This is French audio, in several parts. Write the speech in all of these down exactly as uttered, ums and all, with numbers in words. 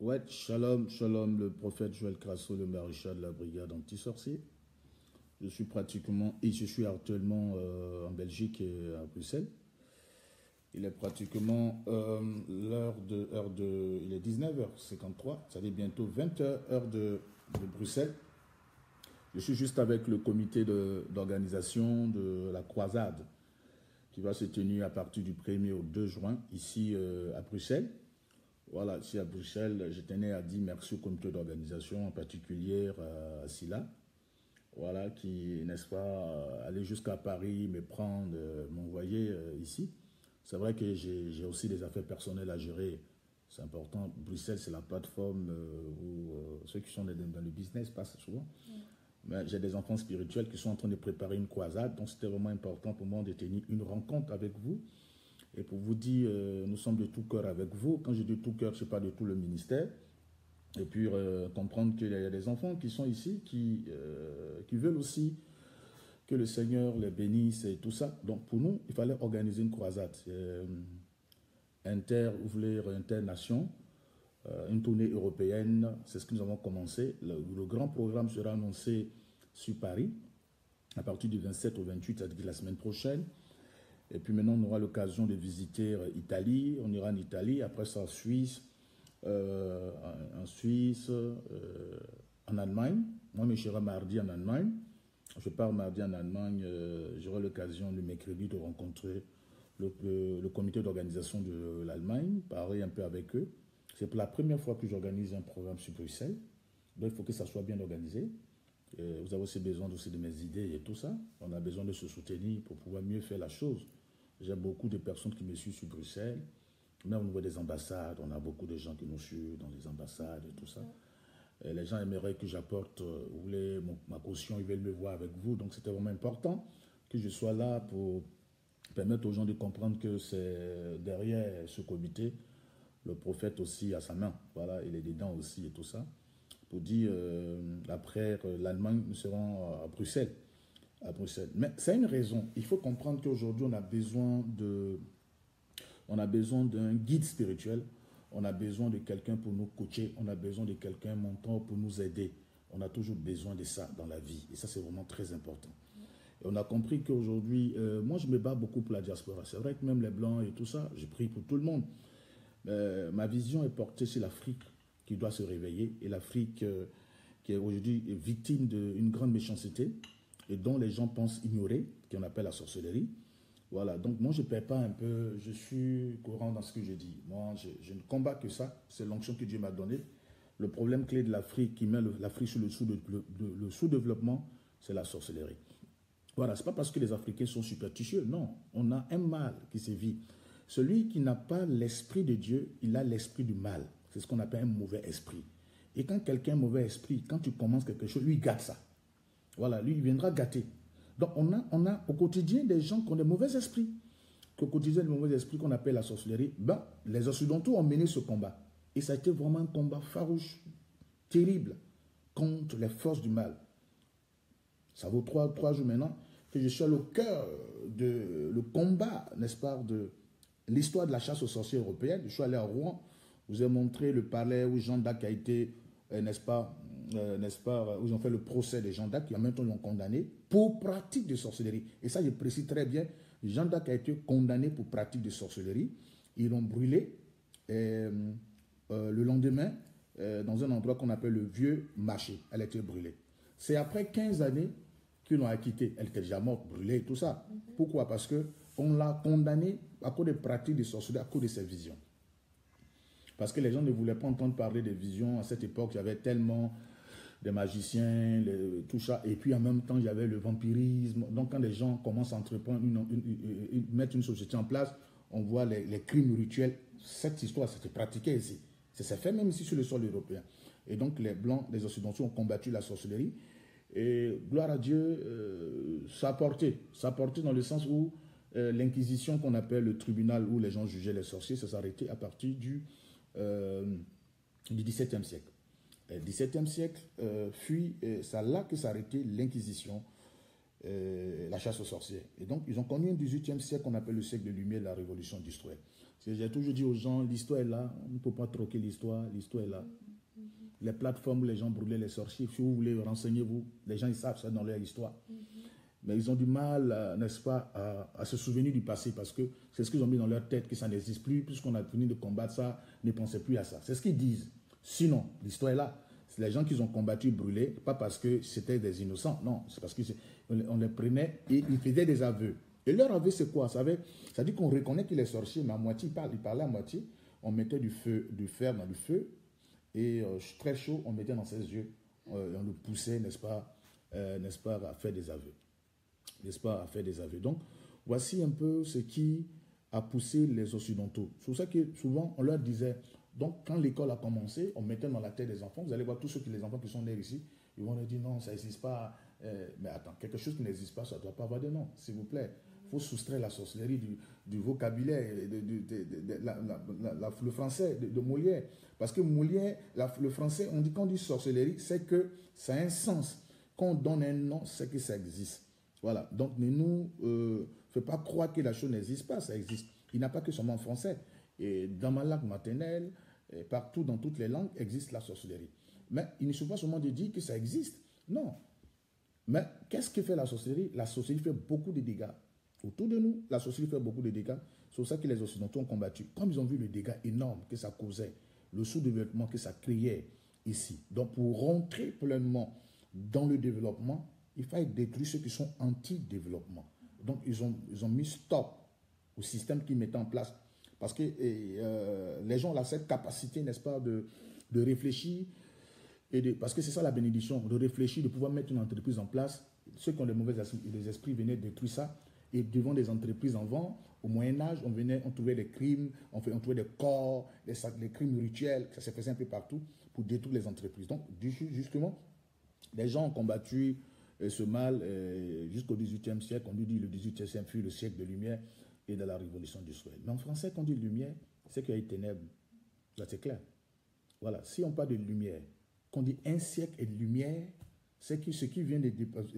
Ouais, shalom, shalom, le prophète Joël Crasso, le maréchal de la brigade anti-sorcier. Je suis pratiquement, et je suis actuellement euh, en Belgique et à Bruxelles. Il est pratiquement euh, l'heure de, heure de, il est dix-neuf heures cinquante-trois, ça dit bientôt vingt heures, heure de, de Bruxelles. Je suis juste avec le comité d'organisation de, de la croisade qui va se tenir à partir du premier au deux juin, ici euh, à Bruxelles. Voilà, ici à Bruxelles, je tenais à dire merci au comité d'organisation, en particulier à Silla, voilà, qui, n'est-ce pas, allait jusqu'à Paris, me prendre, m'envoyer euh, ici. C'est vrai que j'ai aussi des affaires personnelles à gérer, c'est important. Bruxelles, c'est la plateforme euh, où euh, ceux qui sont dans le business passent souvent. Mm. Mais j'ai des enfants spirituels qui sont en train de préparer une croisade, donc c'était vraiment important pour moi de tenir une rencontre avec vous. Et pour vous dire, euh, nous sommes de tout cœur avec vous. Quand je dis tout cœur, ce n'est pas de tout le ministère. Et puis euh, comprendre qu'il y a des enfants qui sont ici, qui, euh, qui veulent aussi que le Seigneur les bénisse et tout ça. Donc pour nous, il fallait organiser une croisade. Euh, inter, ouvrir inter-nation, euh, une tournée européenne, c'est ce que nous avons commencé. Le, le grand programme sera annoncé sur Paris, à partir du vingt-sept au vingt-huit, c'est-à-dire la semaine prochaine. Et puis maintenant, on aura l'occasion de visiter l'Italie. On ira en Italie, après ça en Suisse, euh, en Suisse, euh, en Allemagne. Moi, je serai mardi en Allemagne. Je pars mardi en Allemagne. Euh, J'aurai l'occasion le mercredi de rencontrer le, le, le comité d'organisation de l'Allemagne, parler un peu avec eux. C'est pour la première fois que j'organise un programme sur Bruxelles. Donc, il faut que ça soit bien organisé. Euh, vous avez aussi besoin aussi de mes idées et tout ça. On a besoin de se soutenir pour pouvoir mieux faire la chose. J'ai beaucoup de personnes qui me suivent sur Bruxelles. Même au niveau des ambassades, on a beaucoup de gens qui nous suivent dans les ambassades et tout ça. Et les gens aimeraient que j'apporte euh, voulez, mon, ma caution, ils veulent me voir avec vous. Donc c'était vraiment important que je sois là pour permettre aux gens de comprendre que c'est derrière ce comité, le prophète aussi a sa main. Voilà, il est dedans aussi et tout ça. Pour dire, euh, après euh, l'Allemagne, nous serons à Bruxelles. À Bruxelles. Mais c'est une raison. Il faut comprendre qu'aujourd'hui, on a besoin de, on a besoin d'un guide spirituel. On a besoin de quelqu'un pour nous coacher. On a besoin de quelqu'un mentor pour nous aider. On a toujours besoin de ça dans la vie. Et ça, c'est vraiment très important. Et on a compris qu'aujourd'hui, euh, moi, je me bats beaucoup pour la diaspora. C'est vrai que même les Blancs et tout ça, je prie pour tout le monde. Euh, ma vision est portée sur l'Afrique qui doit se réveiller. Et l'Afrique euh, qui est aujourd'hui victime d'une grande méchanceté et dont les gens pensent ignorer, qu'on appelle la sorcellerie. Voilà, donc moi je ne perds pas un peu, je suis courant dans ce que je dis. Moi, je, je ne combats que ça, c'est l'onction que Dieu m'a donnée. Le problème clé de l'Afrique, qui met l'Afrique sur le sous-développement, sous c'est la sorcellerie. Voilà, ce n'est pas parce que les Africains sont superstitieux, non. On a un mal qui se vit. Celui qui n'a pas l'esprit de Dieu, il a l'esprit du mal. C'est ce qu'on appelle un mauvais esprit. Et quand quelqu'un a un mauvais esprit, quand tu commences quelque chose, lui, il gâte ça. Voilà, lui, il viendra gâter. Donc, on a, on a au quotidien des gens qui ont des mauvais esprits. Qu'au quotidien, des mauvais esprits qu'on appelle la sorcellerie, ben, les Occidentaux ont mené ce combat. Et ça a été vraiment un combat farouche, terrible, contre les forces du mal. Ça vaut trois, trois jours maintenant que je suis au cœur de le combat, n'est-ce pas, de l'histoire de la chasse aux sorciers européenne. Je suis allé à Rouen, je vous ai montré le palais où Jeanne d'Arc a été, euh, n'est-ce pas, Euh, n'est-ce pas, où ils ont fait le procès de Jeanne d'Arc, qui en même temps l'ont condamné pour pratique de sorcellerie. Et ça, je précise très bien, Jeanne d'Arc a été condamné pour pratique de sorcellerie. Ils l'ont brûlé et, euh, le lendemain euh, dans un endroit qu'on appelle le Vieux Marché. Elle a été brûlée. C'est après quinze années qu'ils l'ont acquittée. Elle était déjà morte, brûlée et tout ça. Mm-hmm. Pourquoi? Parce qu'on l'a condamnée à cause des pratiques de sorcellerie, à cause de ses visions. Parce que les gens ne voulaient pas entendre parler des visions. À cette époque, il y avait tellement des magiciens, les, tout ça. Et puis en même temps, il y avait le vampirisme. Donc quand les gens commencent à entreprendre, une, une, une, une, mettre une société en place, on voit les, les crimes rituels. Cette histoire, c'était pratiqué ici. Ça s'est fait même ici sur le sol européen. Et donc les Blancs, les Occidentaux ont combattu la sorcellerie. Et gloire à Dieu, euh, ça a porté. Ça a porté dans le sens où euh, l'inquisition qu'on appelle le tribunal où les gens jugeaient les sorciers, ça s'est arrêté à partir du, euh, du dix-septième siècle. Le dix-septième siècle, euh, puis c'est là que s'est arrêtée l'Inquisition. euh, la chasse aux sorcières. Et donc, ils ont connu un dix-huitième siècle qu'on appelle le siècle de lumière, la révolution industrielle. J'ai toujours dit aux gens, l'histoire est là, on ne peut pas troquer l'histoire, l'histoire est là. Mm-hmm. Les plateformes où les gens brûlaient les sorciers, si vous voulez, renseignez-vous, les gens ils savent ça dans leur histoire. Mm-hmm. Mais ils ont du mal, n'est-ce pas, à, à se souvenir du passé parce que c'est ce qu'ils ont mis dans leur tête, que ça n'existe plus, puisqu'on a fini de combattre ça, ne pensez plus à ça. C'est ce qu'ils disent. Sinon, l'histoire est là. C'est les gens qu'ils ont combattu, brûlés, pas parce que c'était des innocents, non, c'est parce qu'on les prenait et ils faisaient des aveux. Et leur aveu, c'est quoi? Ça veut dire qu'on reconnaît qu'il est sorcier, mais à moitié, il, parle, il parlait à moitié. On mettait du feu, du fer dans le feu, et euh, très chaud, on mettait dans ses yeux, euh, on le poussait, n'est-ce pas, euh, n'est-ce pas, à faire des aveux. N'est-ce pas, à faire des aveux. Donc, voici un peu ce qui a poussé les Occidentaux. C'est pour ça que souvent, on leur disait, donc quand l'école a commencé, on mettait dans la tête des enfants, vous allez voir tous ceux qui, les enfants qui sont nés ici, ils vont leur dire non, ça n'existe pas. Euh, mais attends, quelque chose qui n'existe pas, ça ne doit pas avoir de nom, s'il vous plaît. Il faut soustraire la sorcellerie du, du vocabulaire, de, de, de, de, de la, la, la, la, le français de, de Molière. Parce que Molière, la, le français, on dit, quand on dit sorcellerie, c'est que ça a un sens. Quand on donne un nom, c'est que ça existe. Voilà, donc ne nous euh, fait pas croire que la chose n'existe pas, ça existe. Il n'y a pas que seulement en français. Et dans ma langue maternelle, et partout dans toutes les langues, existe la sorcellerie. Mais il ne suffit pas seulement de dire que ça existe. Non. Mais qu'est-ce que fait la sorcellerie? La sorcellerie fait beaucoup de dégâts. Autour de nous, la sorcellerie fait beaucoup de dégâts. C'est pour ça que les Occidentaux ont combattu. Comme ils ont vu le dégât énorme que ça causait, le sous-développement que ça créait ici. Donc pour rentrer pleinement dans le développement, il fallait détruire ceux qui sont anti-développement. Donc, ils ont, ils ont mis stop au système qu'ils mettaient en place. Parce que et, euh, les gens ont cette capacité, n'est-ce pas, de, de réfléchir. Et de, parce que c'est ça la bénédiction, de réfléchir, de pouvoir mettre une entreprise en place. Ceux qui ont les mauvais les esprits venaient détruire ça. Et devant des entreprises en vent, au Moyen-Âge, on venait, on trouvait des crimes, on, fait, on trouvait des corps, des, des crimes rituels, ça se faisait un peu partout pour détruire les entreprises. Donc, justement, les gens ont combattu ce mal euh, jusqu'au dix-huitième siècle. On lui dit le dix-huitième siècle fut le siècle de lumière et de la révolution industrielle. Mais en français, quand on dit lumière, c'est qu'il y a eu ténèbres. Là, c'est clair. Voilà. Si on parle de lumière, qu'on dit un siècle et de lumière, c'est que ce qui vient de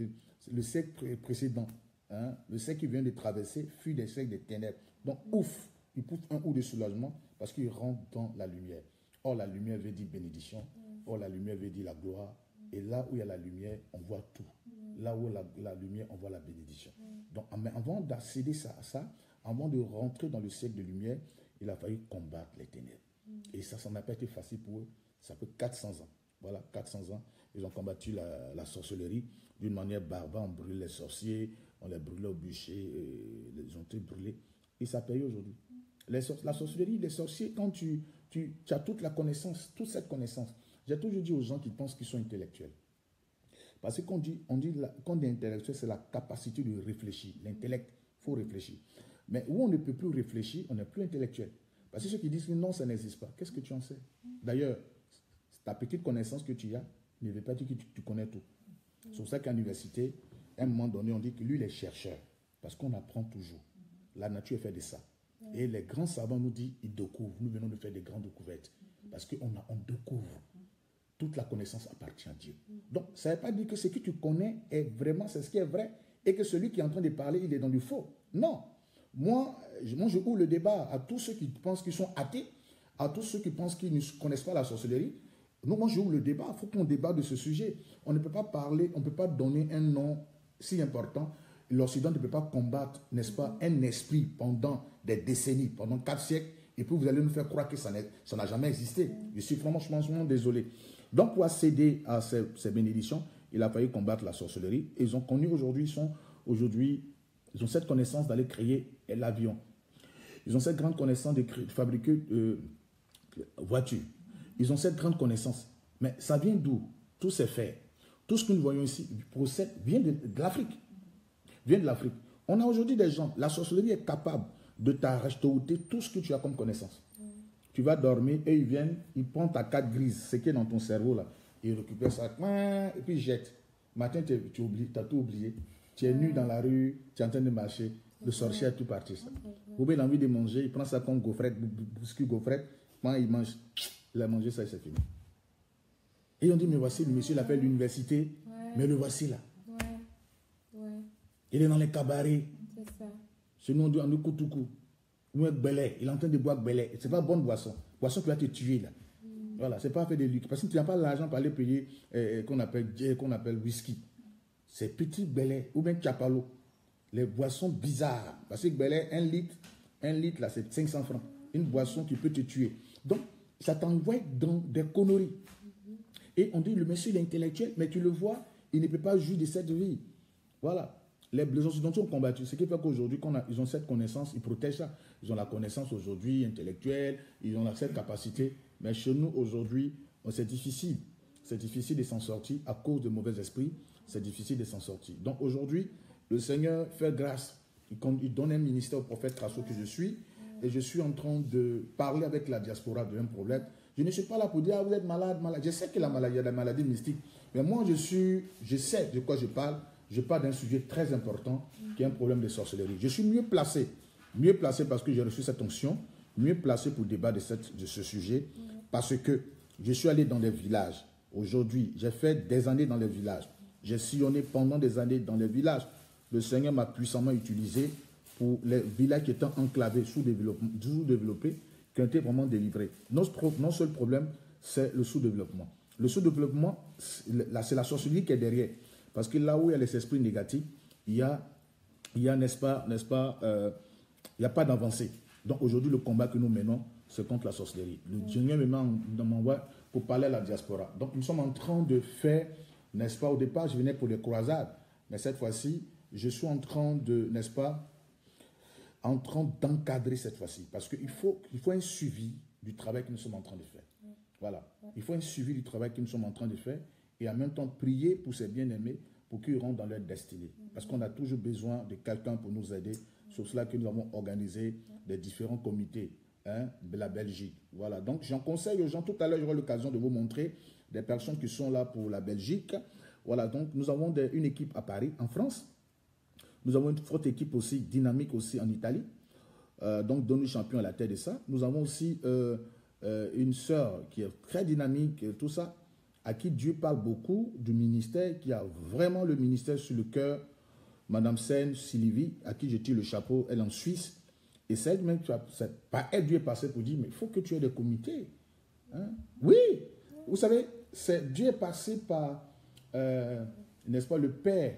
le siècle précédent, hein, le siècle qui vient de traverser, fut des siècles de ténèbres. Donc, ouf, il pousse un ou de soulagement parce qu'il rentre dans la lumière. Or, la lumière veut dire bénédiction. Or, la lumière veut dire la gloire. Et là où il y a la lumière, on voit tout. Là où la, la lumière, on voit la bénédiction. Donc, avant d'accéder à ça, avant de rentrer dans le siècle de lumière, il a fallu combattre les ténèbres. Et ça, ça n'a pas été facile pour eux. Ça fait quatre cents ans. Voilà, quatre cents ans. Ils ont combattu la, la sorcellerie d'une manière barbare. On brûlait les sorciers, on les brûlait au bûcher, les ont été brûlés. Et ça paye aujourd'hui. La sorcellerie, les sorciers, quand tu, tu, tu as toute la connaissance, toute cette connaissance, j'ai toujours dit aux gens qui pensent qu'ils sont intellectuels. Parce que quand on dit, on dit, quand on dit intellectuel, c'est la capacité de réfléchir. L'intellect, il faut réfléchir. Mais où on ne peut plus réfléchir, on n'est plus intellectuel. Parce que ceux qui disent que non, ça n'existe pas, qu'est-ce que tu en sais? D'ailleurs, ta petite connaissance que tu as ne veut pas dire que tu, tu connais tout. C'est pour ça qu'à l'université, à un moment donné, on dit que lui, il est chercheur. Parce qu'on apprend toujours. La nature est faite de ça. Et les grands savants nous disent, ils découvrent. Nous venons de faire des grandes découvertes. Parce qu'on on découvre. Toute la connaissance appartient à Dieu. Donc, ça ne veut pas dire que ce que tu connais est vraiment, c'est ce qui est vrai, et que celui qui est en train de parler, il est dans du faux. Non. Moi, moi je ouvre le débat à tous ceux qui pensent qu'ils sont athées, à tous ceux qui pensent qu'ils ne connaissent pas la sorcellerie. Nous, moi, je ouvre le débat. Il faut qu'on débatte de ce sujet. On ne peut pas parler, on ne peut pas donner un nom si important. L'Occident ne peut pas combattre, n'est-ce pas, un esprit pendant des décennies, pendant quatre siècles, et puis vous allez nous faire croire que ça n'a jamais existé. Je suis vraiment, franchement désolé. Donc, pour accéder à ces, ces bénédictions, il a fallu combattre la sorcellerie. Et ils ont connu aujourd'hui, ils sont aujourd'hui, ils ont cette connaissance d'aller créer l'avion. Ils ont cette grande connaissance de, créer, de fabriquer euh, voitures. Ils ont cette grande connaissance. Mais ça vient d'où? Tout c'est fait. Tout ce que nous voyons ici, procède, vient de, de l'Afrique. Vient de l'Afrique. On a aujourd'hui des gens, la sorcellerie est capable de t'arracher tout ce que tu as comme connaissance. Tu vas dormir et ils viennent, ils prennent ta carte grise, ce qui est dans ton cerveau là, ils récupèrent ça, et puis ils jettent. Matin, tu, tu oublies, tu as tout oublié. Tu es nu dans la rue, tu es en train de marcher, le sorcier a tout parti. Ça. Vous avez envie de manger, il prend ça comme gaufrette, biscuit gaufrette, quand il mange, il a mangé ça et c'est fini. Et on dit, mais voici, le monsieur l'a fait à l'université, mais le voici là. Ouais. Ouais. Il est dans les cabarets. C'est ça. Chez nous, on dit en Koutoukou. Ou un belé. Il est en train de boire belé. Ce n'est pas bonne boisson. Boisson qui va te tuer là. Mm. Voilà, c'est pas fait de lucre. Parce que tu n'as pas l'argent pour aller payer euh, qu'on appelle, qu'on appelle whisky. C'est petit belé ou bien chapalo. Les boissons bizarres. Parce que belé, un litre, un litre là, c'est cinq cents francs. Une boisson qui peut te tuer. Donc, ça t'envoie dans des conneries. Mm-hmm. Et on dit, le monsieur il est intellectuel, mais tu le vois, il ne peut pas jouir de cette vie. Voilà. Les, les Occidentaux ont combattu. Ce qui fait qu'aujourd'hui, quand ils ont cette connaissance, ils protègent ça. Ils ont la connaissance aujourd'hui intellectuelle, ils ont cette capacité. Mais chez nous, aujourd'hui, c'est difficile. C'est difficile de s'en sortir à cause de mauvais esprits. C'est difficile de s'en sortir. Donc aujourd'hui, le Seigneur fait grâce. Il donne un ministère au prophète Krasso que je suis. Et je suis en train de parler avec la diaspora de un problème. Je ne suis pas là pour dire, ah, vous êtes malade, malade. Je sais que la maladie, il y a la maladie mystique. Mais moi, je suis, je sais de quoi je parle. Je parle d'un sujet très important qui est un problème de sorcellerie. Je suis mieux placé, mieux placé parce que j'ai reçu cette onction, mieux placé pour débattre de, cette, de ce sujet parce que je suis allé dans les villages. Aujourd'hui, j'ai fait des années dans les villages. J'ai sillonné pendant des années dans les villages. Le Seigneur m'a puissamment utilisé pour les villages qui étaient enclavés, sous-développés, qui ont été vraiment délivrés. Notre, notre seul problème, c'est le sous-développement. Le sous-développement, c'est la sorcellerie qui est derrière. Parce que là où il y a les esprits négatifs, il y a, il y a n'est-ce pas, n'est-ce pas, euh, il n'y a pas d'avancée. Donc aujourd'hui, le combat que nous menons, c'est contre la sorcellerie. Le Seigneur me m'envoie pour parler à la diaspora. Donc nous sommes en train de faire, n'est-ce pas, au départ, je venais pour les croisades. Mais cette fois-ci, je suis en train de, n'est-ce pas, en train d'encadrer cette fois-ci. Parce qu'il faut, il faut un suivi du travail que nous sommes en train de faire. Voilà. Il faut un suivi du travail que nous sommes en train de faire. Et en même temps, prier pour ces bien-aimés pour qu'ils rentrent dans leur destinée. Parce qu'on a toujours besoin de quelqu'un pour nous aider. C'est cela que nous avons organisé des différents comités hein, de la Belgique. Voilà. Donc, j'en conseille aux gens. Tout à l'heure, j'aurai l'occasion de vous montrer des personnes qui sont là pour la Belgique. Voilà. Donc, nous avons des, une équipe à Paris, en France. Nous avons une forte équipe aussi, dynamique aussi en Italie. Euh, donc, Donny Champion à la tête de ça. Nous avons aussi euh, euh, une sœur qui est très dynamique, et tout ça, à qui Dieu parle beaucoup du ministère, qui a vraiment le ministère sur le cœur, Madame Sen Sylvie, à qui je tire le chapeau, elle est en Suisse. Et c'est elle-même qui a, par elle, Dieu est passé pour dire, mais il faut que tu aies des comités. Hein? Oui, vous savez, Dieu est passé par, euh, n'est-ce pas, le père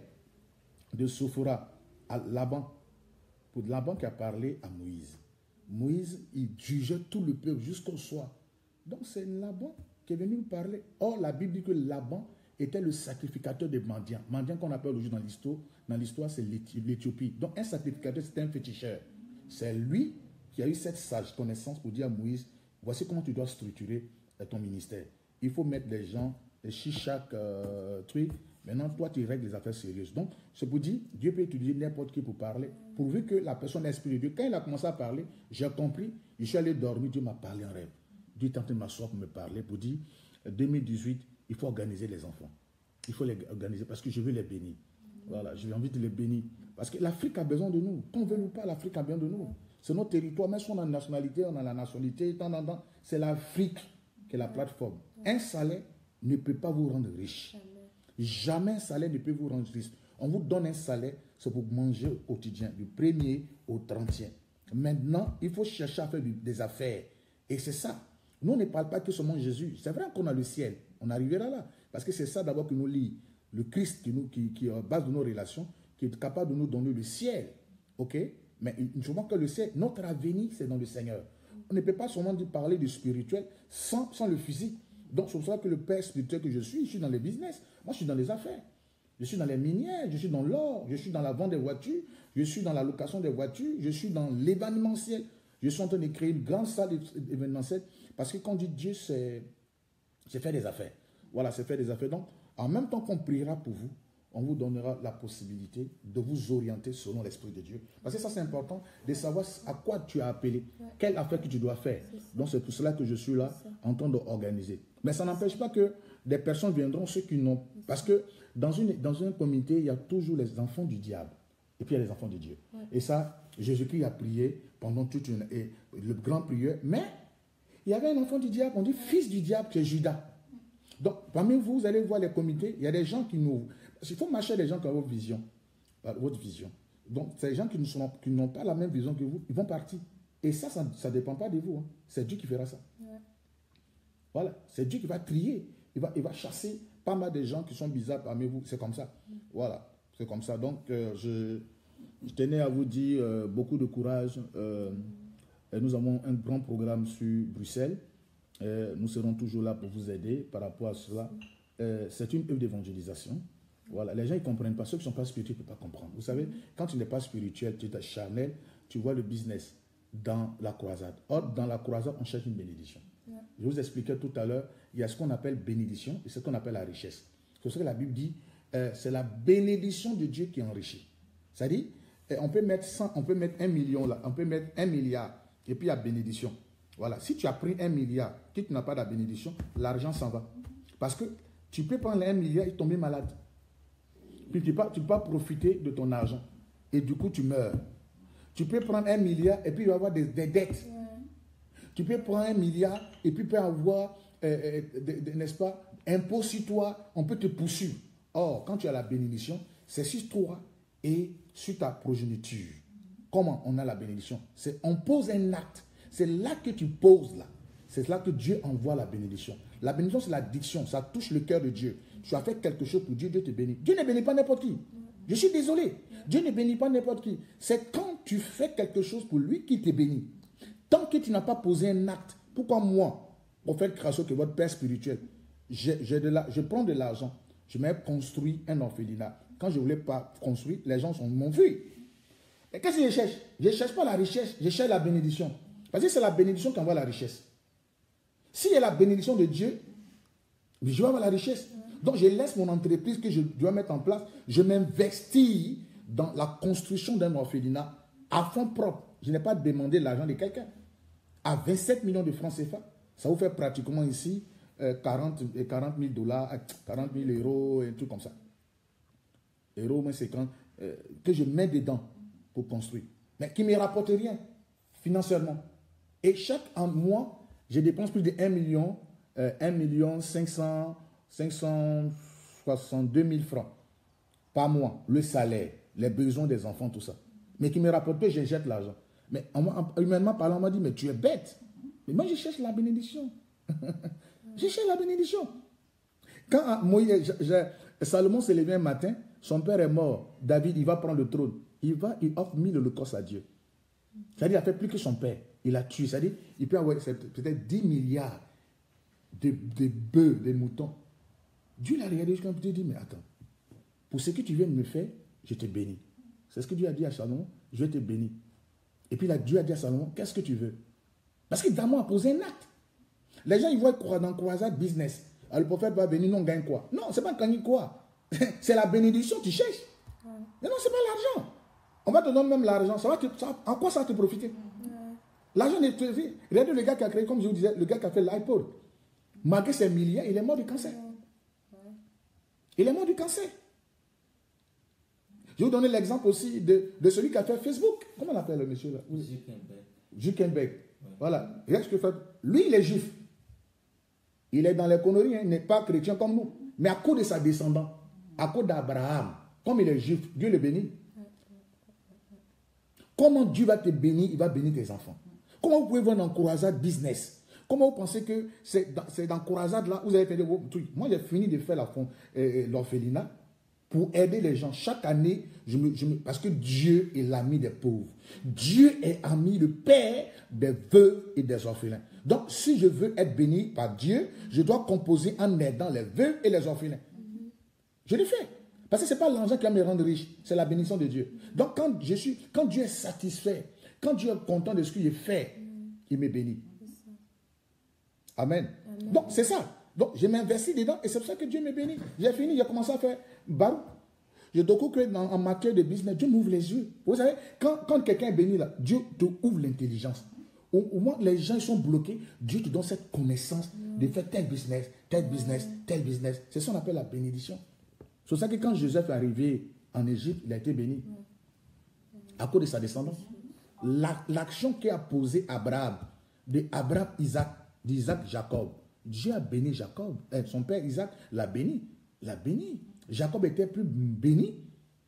de Sophora, à Laban, pour Laban qui a parlé à Moïse. Moïse, il jugeait tout le peuple jusqu'au soir. Donc c'est Laban qui est venu nous parler. Or, la Bible dit que Laban était le sacrificateur des mendiants. Mendiants qu'on appelle aujourd'hui dans l'histoire, dans l'histoire, c'est l'Éthiopie. Donc, un sacrificateur, c'était un féticheur. C'est lui qui a eu cette sage connaissance pour dire à Moïse, voici comment tu dois structurer ton ministère. Il faut mettre les gens chez chaque euh, truc. Maintenant, toi, tu règles les affaires sérieuses. Donc, c'est pour dire, Dieu peut utiliser n'importe qui pour parler, pourvu que la personne ait l'esprit de Dieu. Quand il a commencé à parler, j'ai compris, je suis allé dormir, Dieu m'a parlé en rêve. Dieu est en train de m'asseoir pour me parler, pour dire, deux mille dix-huit, il faut organiser les enfants. Il faut les organiser parce que je veux les bénir. Voilà, j'ai envie de les bénir. Parce que l'Afrique a besoin de nous. Qu'on veut ou pas, l'Afrique a besoin de nous. C'est notre territoire. Même si on a une nationalité, on a la nationalité, tant, tant, tant, c'est l'Afrique qui est la plateforme. Un salaire ne peut pas vous rendre riche. Jamais un salaire ne peut vous rendre riche. On vous donne un salaire, c'est pour manger au quotidien, du premier au trentième. Maintenant, il faut chercher à faire des affaires. Et c'est ça. Nous, on ne parle pas que seulement Jésus. C'est vrai qu'on a le ciel. On arrivera là. Parce que c'est ça d'abord qui nous lie. Le Christ qui, nous, qui, qui est à base de nos relations, qui est capable de nous donner le ciel. OK? Mais il faut que le ciel, notre avenir, c'est dans le Seigneur. On ne peut pas seulement parler du spirituel sans, sans le physique. Donc, c'est pour ça que le père spirituel que je suis, je suis dans les business. Moi, je suis dans les affaires. Je suis dans les minières, je suis dans l'or, je suis dans la vente des voitures, je suis dans la location des voitures, je suis dans l'événementiel. Je suis en train de créer une grande salle événementielle. Parce que quand on dit Dieu, c'est faire des affaires. Voilà, c'est faire des affaires. Donc, en même temps qu'on priera pour vous, on vous donnera la possibilité de vous orienter selon l'Esprit de Dieu. Parce que ça, c'est important de savoir à quoi tu as appelé, ouais. Quelle affaire que tu dois faire. Donc, c'est pour cela que je suis là en train d'organiser. Mais ça n'empêche pas que des personnes viendront, ceux qui n'ont... Parce que dans, une, dans un comité, il y a toujours les enfants du diable. Et puis, il y a les enfants de Dieu. Ouais. Et ça, Jésus-Christ a prié pendant toute une... Et le grand prieur. Mais, il y avait un enfant du diable, on dit fils du diable, qui est Judas. Donc, parmi vous, vous allez voir les comités, il y a des gens qui nous... Il faut marcher des gens qui ont une vision. votre vision. Donc, ces gens qui n'ont pas la même vision que vous, ils vont partir. Et ça, ça ne dépend pas de vous. Hein. C'est Dieu qui fera ça. Ouais. Voilà. C'est Dieu qui va trier. Il va, il va chasser pas mal de gens qui sont bizarres parmi vous. C'est comme ça. Mm. Voilà. C'est comme ça. Donc, euh, je, je tenais à vous dire euh, beaucoup de courage. Euh, et nous avons un grand programme sur Bruxelles. Et nous serons toujours là pour vous aider par rapport à cela. Euh, c'est une œuvre d'évangélisation. Voilà. Les gens ne comprennent pas. Ceux qui ne sont pas spirituels ne peuvent pas comprendre. Vous savez, quand tu n'es pas spirituel, tu es charnel, tu vois le business dans la croisade. Or, dans la croisade, on cherche une bénédiction. Ouais. Je vous expliquais tout à l'heure, il y a ce qu'on appelle bénédiction et ce qu'on appelle la richesse. C'est ce que la Bible dit, euh, c'est la bénédiction de Dieu qui enrichit. C'est-à-dire, on peut mettre cent, on peut mettre un million là, on peut mettre un milliard et puis il y a bénédiction. Voilà. Si tu as pris un milliard, que tu n'as pas de bénédiction, l'argent s'en va. Parce que tu peux prendre un milliard et tomber malade. Puis tu ne peux, tu peux pas profiter de ton argent. Et du coup, tu meurs. Tu peux prendre un milliard et puis il va y avoir des, des dettes. Ouais. Tu peux prendre un milliard et puis il peut y avoir, euh, euh, n'est-ce pas, impôt sur toi, on peut te poursuivre. Or, quand tu as la bénédiction, c'est sur toi et sur ta progéniture. Comment on a la bénédiction? C'est on pose un acte. C'est là que tu poses là. C'est là que Dieu envoie la bénédiction. La bénédiction, c'est la diction. Ça touche le cœur de Dieu. Tu as fait quelque chose pour Dieu, Dieu te bénit. Dieu ne bénit pas n'importe qui. Je suis désolé. Dieu ne bénit pas n'importe qui. C'est quand tu fais quelque chose pour lui qui te bénit. Tant que tu n'as pas posé un acte, pourquoi moi, prophète Crasso, que votre père spirituel, j'ai, j'ai de la, je prends de l'argent, je m'ai construit un orphelinat. Quand je ne voulais pas construire, les gens m'ont vu. Et qu'est-ce que je cherche? Je ne cherche pas la richesse, je cherche la bénédiction. Parce que c'est la bénédiction qui envoie la richesse. S'il y a la bénédiction de Dieu, je vais avoir la richesse. Donc, je laisse mon entreprise que je dois mettre en place. Je m'investis dans la construction d'un orphelinat à fonds propres. Je n'ai pas demandé l'argent de quelqu'un. À vingt-sept millions de francs C F A, ça vous fait pratiquement ici euh, quarante mille dollars, quarante mille euros, et tout comme ça. Euros, mais c'est quand euh, que je mets dedans pour construire. Mais qui ne me rapporte rien financièrement. Et chaque mois, je dépense plus de un million, euh, un million cinq cent soixante-deux mille francs par mois, le salaire, les besoins des enfants, tout ça. Mais qui me rapporte peu, je jette l'argent. Mais humainement parlant, on m'a dit, mais tu es bête. Mais moi, je cherche la bénédiction. Je cherche la bénédiction. Quand Moïse, je, je, Salomon s'est levé un matin, son père est mort, David, il va prendre le trône. Il va, il offre mille holocaustes à Dieu. C'est-à-dire, il a fait plus que son père. Il a tué. C'est-à-dire, il peut avoir peut-être dix milliards de, de bœufs, de moutons. Dieu l'a regardé jusqu'à un petit dit, mais attends, pour ce que tu viens de me faire, je te bénis. C'est ce que Dieu a dit à Salomon, je vais te bénir. Et puis là, Dieu a dit à Salomon, qu'est-ce que tu veux? Parce que Damon a posé un acte. Les gens, ils voient dans croisade business. Alors, le prophète va venir, non, on gagne quoi? Non, c'est pas gagner quoi. C'est la bénédiction, tu cherches. Ouais. Mais non, c'est pas l'argent. On va te donner même l'argent. Ça va te, ça, en quoi ça va te profiter? Ouais. L'argent est très. Regardez le gars qui a créé, comme je vous disais, le gars qui a fait l'iPod. Malgré ses milliards, il est mort du cancer. Ouais. Il est mort du cancer. Je vais vous donner l'exemple aussi de, de celui qui a fait Facebook. Comment on appelle le monsieur là? Zuckerberg. Zuckerberg. Ouais. Voilà. Regarde ce que fait. Lui, il est juif. Il est dans les conneries, hein. Il n'est pas chrétien comme nous. Mais à cause de sa descendance, à cause d'Abraham, comme il est juif, Dieu le bénit. Comment Dieu va te bénir? Il va bénir tes enfants. Comment vous pouvez voir dans croisade business? Comment vous pensez que c'est dans, c'est dans croisade là, vous avez fait des trucs? Moi, j'ai fini de faire euh, l'orphelinat pour aider les gens. Chaque année, je me, je me, parce que Dieu est l'ami des pauvres. Dieu est ami, le père des veuves et des orphelins. Donc, si je veux être béni par Dieu, je dois composer en aidant les veuves et les orphelins. Je le fais. Parce que ce n'est pas l'argent qui va me rendre riche, c'est la bénédiction de Dieu. Donc, quand, je suis, quand Dieu est satisfait, quand Dieu est content de ce que j'ai fait, il me bénit. Amen. Amen. Donc, c'est ça. Donc, je m'investis dedans et c'est pour ça que Dieu me bénit. J'ai fini, j'ai commencé à faire Baruch. Je découvre que dans, en matière de business, Dieu m'ouvre les yeux. Vous savez, quand, quand quelqu'un est béni, là, Dieu te ouvre l'intelligence. Au, au moins, les gens sont bloqués. Dieu te donne cette connaissance de faire tel business, tel business, tel business. C'est ce qu'on appelle la bénédiction. C'est pour ça que quand Joseph est arrivé en Égypte, il a été béni. À cause de sa descendance. L'action qu'a posée Abraham, de Abraham, Isaac, d'Isaac, Jacob. Dieu a béni Jacob. Son père Isaac l'a béni. L'a béni. Jacob était plus béni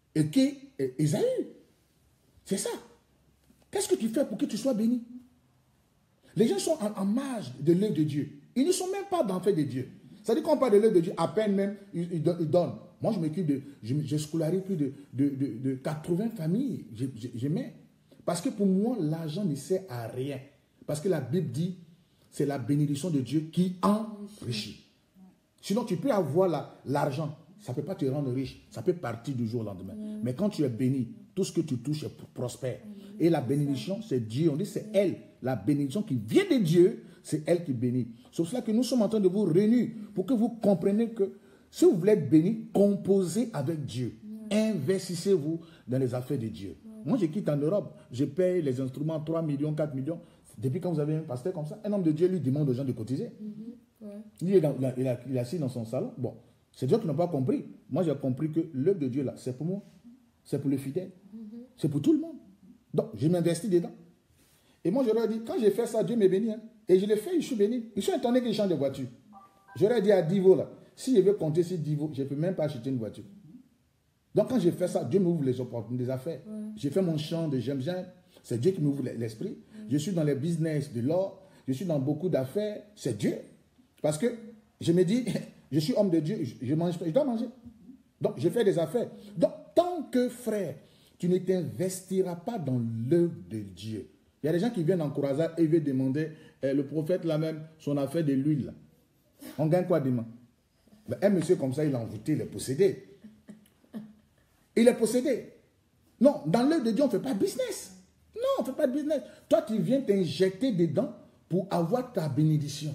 et qu'Ésaü. C'est ça. Qu'est-ce que tu fais pour que tu sois béni? Les gens sont en, en marge de l'œuvre de Dieu. Ils ne sont même pas dans le fait de Dieu. C'est-à-dire qu'on parle de l'œuvre de Dieu, à peine même, ils, ils donnent. Moi, je m'occupe de... Je, je scolarise plus de, de, de, de quatre-vingts familles. Je, je, je mets. Parce que pour moi, l'argent ne sert à rien. Parce que la Bible dit, c'est la bénédiction de Dieu qui enrichit. Sinon, tu peux avoir l'argent. Ça ne peut pas te rendre riche. Ça peut partir du jour au lendemain. Mm. Mais quand tu es béni, tout ce que tu touches est prospère. Mm. Et la bénédiction, c'est Dieu. On dit c'est elle. La bénédiction qui vient de Dieu, c'est elle qui bénit. C'est pour cela que nous sommes en train de vous réunir pour que vous compreniez que si vous voulez être béni, composez avec Dieu. Mm. Investissez-vous dans les affaires de Dieu. Mm. Moi, je quitte en Europe. Je paye les instruments trois millions, quatre millions. Depuis quand vous avez un pasteur comme ça, un homme de Dieu lui demande aux gens de cotiser. Mm-hmm. Ouais. Il, est dans, il, a, il, a, il est assis dans son salon. Bon. C'est Dieu qui n'a pas compris. Moi, j'ai compris que l'œuvre de Dieu, là, c'est pour moi. C'est pour les fidèles. Mm-hmm. C'est pour tout le monde. Donc, je m'investis dedans. Et moi, j'aurais dit, quand j'ai fait ça, Dieu m'a béni. Hein. Et je l'ai fait, je suis béni. Je suis étonné qu'il change de voiture. J'aurais dit à Divo, là, si je veux compter sur Divo, je ne peux même pas acheter une voiture. Donc, quand j'ai fait ça, Dieu m'ouvre les opportunités des affaires. Ouais. J'ai fait mon champ de j'aime bien. C'est Dieu qui m'ouvre l'esprit. Mm-hmm. Je suis dans les business de l'or. Je suis dans beaucoup d'affaires. C'est Dieu. Parce que je me dis... Je suis homme de Dieu, je, mange, je dois manger. Donc, je fais des affaires. Donc, tant que, frère, tu ne t'investiras pas dans l'œuvre de Dieu. Il y a des gens qui viennent en croisade et veulent demander, eh, le prophète là même, son affaire de l'huile. On gagne quoi demain? Ben, un monsieur comme ça, il est envoûté, il est possédé. Il est possédé. Non, dans l'œuvre de Dieu, on ne fait pas de business. Non, on ne fait pas de business. Toi, tu viens t'injecter dedans pour avoir ta bénédiction.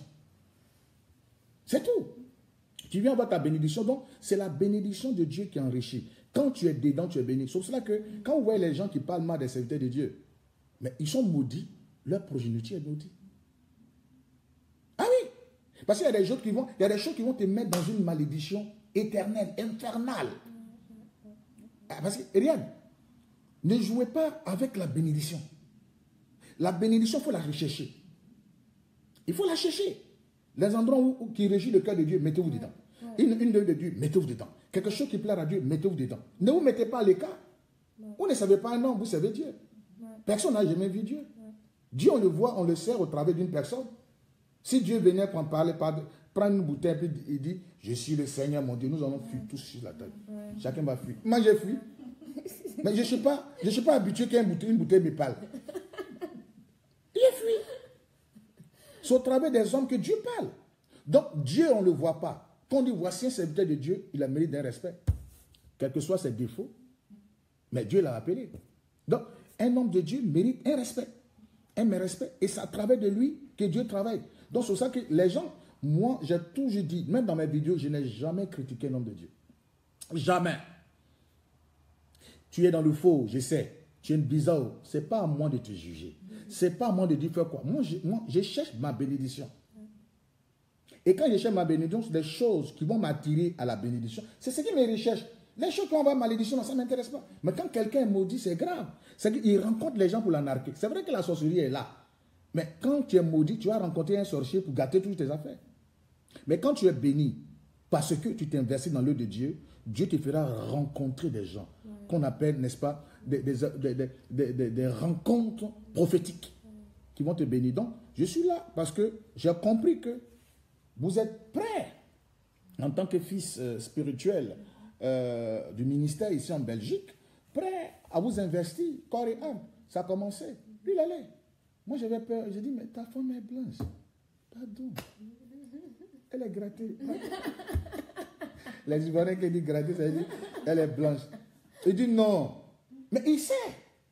C'est tout. Tu viens avoir ta bénédiction, donc c'est la bénédiction de Dieu qui enrichit. Quand tu es dedans, tu es béni. C'est pour cela que quand vous voyez les gens qui parlent mal des serviteurs de Dieu, mais ils sont maudits, leur progéniture est maudite. Ah oui, parce qu'il y a des choses qui vont, il y a des choses qui vont te mettre dans une malédiction éternelle, infernale. Parce que rien, ne jouez pas avec la bénédiction. La bénédiction, il faut la rechercher. Il faut la chercher. Les endroits où, où, qui régit le cœur de Dieu, mettez-vous dedans. Ouais. Une, une œuvre de Dieu, mettez-vous dedans. Quelque chose qui plaît à Dieu, mettez-vous dedans. Ne vous mettez pas à l'écart. Ouais. Vous ne savez pas un homme, vous savez Dieu. Ouais. Personne n'a jamais vu Dieu. Ouais. Dieu, on le voit, on le sert au travers d'une personne. Si Dieu venait pour en parler, prendre une bouteille, puis il dit, je suis le Seigneur, mon Dieu, nous allons fuir tous sur la table. Ouais. Chacun va fuir. Moi, j'ai fui. Mais je ne suis pas, je suis pas habitué qu'une bouteille, une bouteille me parle. J'ai fui. C'est au travers des hommes que Dieu parle. Donc, Dieu, on ne le voit pas. Quand on dit, voici un serviteur de Dieu, il a mérité d'un respect. Quels que soient ses défauts. Mais Dieu l'a appelé. Donc, un homme de Dieu mérite un respect. Un respect. Et c'est à travers de lui que Dieu travaille. Donc, c'est pour ça que les gens, moi, j'ai toujours dit, même dans mes vidéos, je n'ai jamais critiqué un homme de Dieu. Jamais. Tu es dans le faux, je sais. Tu es une bizarre. Ce n'est pas à moi de te juger. Ce n'est pas à moi de dire faire quoi. Moi je, moi, je cherche ma bénédiction. Et quand je cherche ma bénédiction, c'est des choses qui vont m'attirer à la bénédiction. C'est ce qui me recherche. Les choses qui vont avoir malédiction, ça ne m'intéresse pas. Mais quand quelqu'un est maudit, c'est grave. C'est qu'il rencontre les gens pour l'anarquer. C'est vrai que la sorcellerie est là. Mais quand tu es maudit, tu vas rencontrer un sorcier pour gâter toutes tes affaires. Mais quand tu es béni, parce que tu t'es investi dans l'œuvre de Dieu, Dieu te fera rencontrer des gens ouais. qu'on appelle, n'est-ce pas, des, des, des, des, des, des rencontres prophétiques ouais. qui vont te bénir. Donc, je suis là parce que j'ai compris que vous êtes prêts en tant que fils euh, spirituel euh, du ministère ici en Belgique, prêts à vous investir corps et âme. Ça a commencé. Puis il allait. Moi, j'avais peur. J'ai dit, mais ta femme est blanche. Pardon. Elle est grattée. Les Ivoiriens qui disent grattée, ça veut dire elle est blanche. Il dit non. Mais il sait.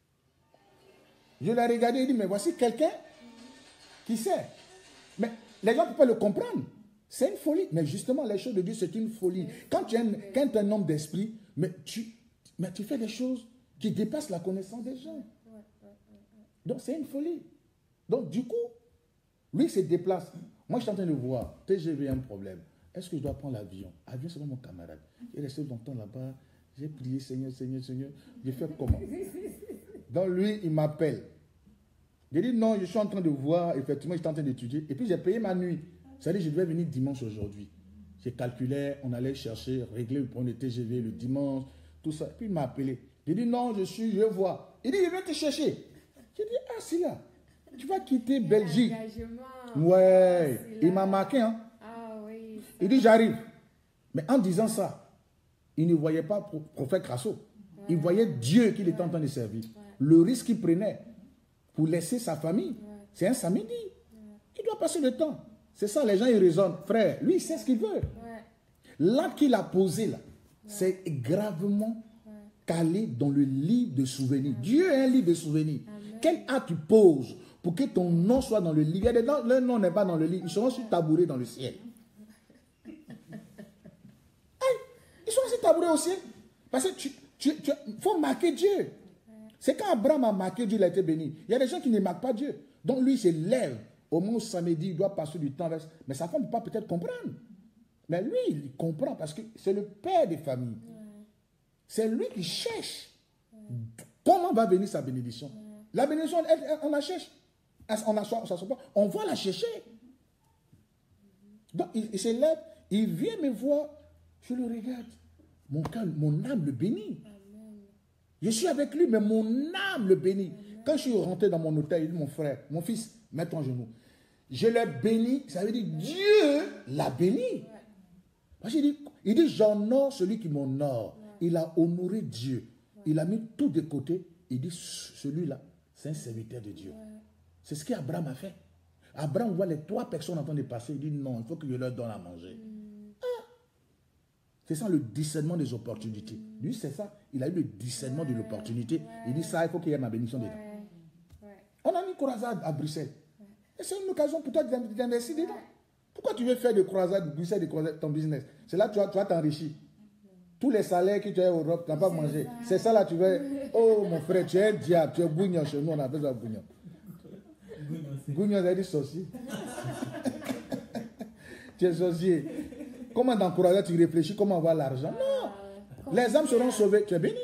Je l'ai regardé et dit, mais voici quelqu'un qui sait. Mais les gens ne peuvent pas le comprendre. C'est une folie. Mais justement, les choses de Dieu, c'est une folie. Quand tu es un, quand tu es un homme d'esprit, mais tu, mais tu fais des choses qui dépassent la connaissance des gens. Donc, c'est une folie. Donc, du coup, lui, il se déplace. Moi, je suis en train de voir. T G V a un problème. Est-ce que je dois prendre l'avion? Avion, c'est pas mon camarade. Il est resté longtemps là-bas. J'ai prié, Seigneur, Seigneur, Seigneur. J'ai fait comment? Donc, lui, il m'appelle. J'ai dit, non, je suis en train de voir. Effectivement, je suis en train d'étudier. Et puis, j'ai payé ma nuit. C'est-à-dire, je devais venir dimanche aujourd'hui. J'ai calculé, on allait chercher, régler le problème de T G V le dimanche. tout ça. Puis il m'a appelé. J'ai dit, non, je suis, je vois. Il dit, je vais te chercher. J'ai dit, ah, c'est là. Tu vas quitter Belgique. Ouais. Ah, il m'a marqué, hein. Ah, oui, il dit, j'arrive. Mais en disant ça, il ne voyait pas prophète Crasso. Ouais. Il voyait Dieu qu'il ouais. était en train de servir. Ouais. Le risque qu'il prenait pour laisser sa famille, ouais. c'est un samedi. Ouais. Il doit passer le temps. C'est ça, les gens, ils raisonnent. Frère, lui, il sait ce qu'il veut. Ouais. L'acte qu'il a posé, là, ouais. c'est gravement ouais. calé dans le livre de souvenirs. Amen. Dieu est un livre de souvenirs. Amen. Quel acte tu poses pour que ton nom soit dans le livre? Il y a des gens, leur nom n'est pas dans le livre. Ils seront sur tabouret dans le ciel. Ils sont assez tabourés au ciel. Parce que tu, tu, tu, faut marquer Dieu. C'est quand Abraham a marqué Dieu, il a été béni. Il y a des gens qui ne marquent pas Dieu. Donc lui, il se lève. Au moins samedi, il doit passer du temps avec. Mais sa femme ne peut pas peut-être comprendre. Mais lui, il comprend parce que c'est le père des familles. C'est lui qui cherche. Comment va venir sa bénédiction? La bénédiction, elle, elle, on la cherche. On la ça pas. On va la chercher. Donc il, il se lève, il vient me voir, je le regarde. Mon cœur, mon âme le bénit. Amen. Je suis avec lui, mais mon âme le bénit. Amen. Quand je suis rentré dans mon hôtel, il dit, mon frère, mon fils, mets ton genou. Je l'ai béni, ça veut dire Dieu l'a béni. Ouais. Parce qu'il dit, il dit, j'honore celui qui m'honore. Ouais. Il a honoré Dieu. Ouais. Il a mis tout de côté. Il dit, celui-là, c'est un serviteur de Dieu. Ouais. C'est ce qu'Abraham a fait. Abraham voit les trois personnes en train de passer. Il dit, non, il faut que je leur donne à manger. Mm. Ah. C'est ça le discernement des opportunités. Mm. Lui, c'est ça. Il a eu le discernement ouais. de l'opportunité. Ouais. Il dit, ça, il faut qu'il y ait ma bénédiction ouais. dedans. Ouais. On a mis croisade à Bruxelles. Ouais. Et c'est une occasion pour toi d'investir dedans. Ouais. Pourquoi tu veux faire de croisade, de Bruxelles, de croisade, ton business? C'est là que tu vas, tu vas t'enrichir. Tous les salaires que tu as en Europe, tu n'as pas mangé. C'est ça là, tu veux. Oh, mon frère, tu es un diable, tu es bougnon chez nous, on appelle ça bougnon. Bougnon, ça veut dire sorcier. Tu es sorcier. Comment dans croisade, tu réfléchis comment avoir l'argent? Non. Les âmes seront sauvées. Tu es béni.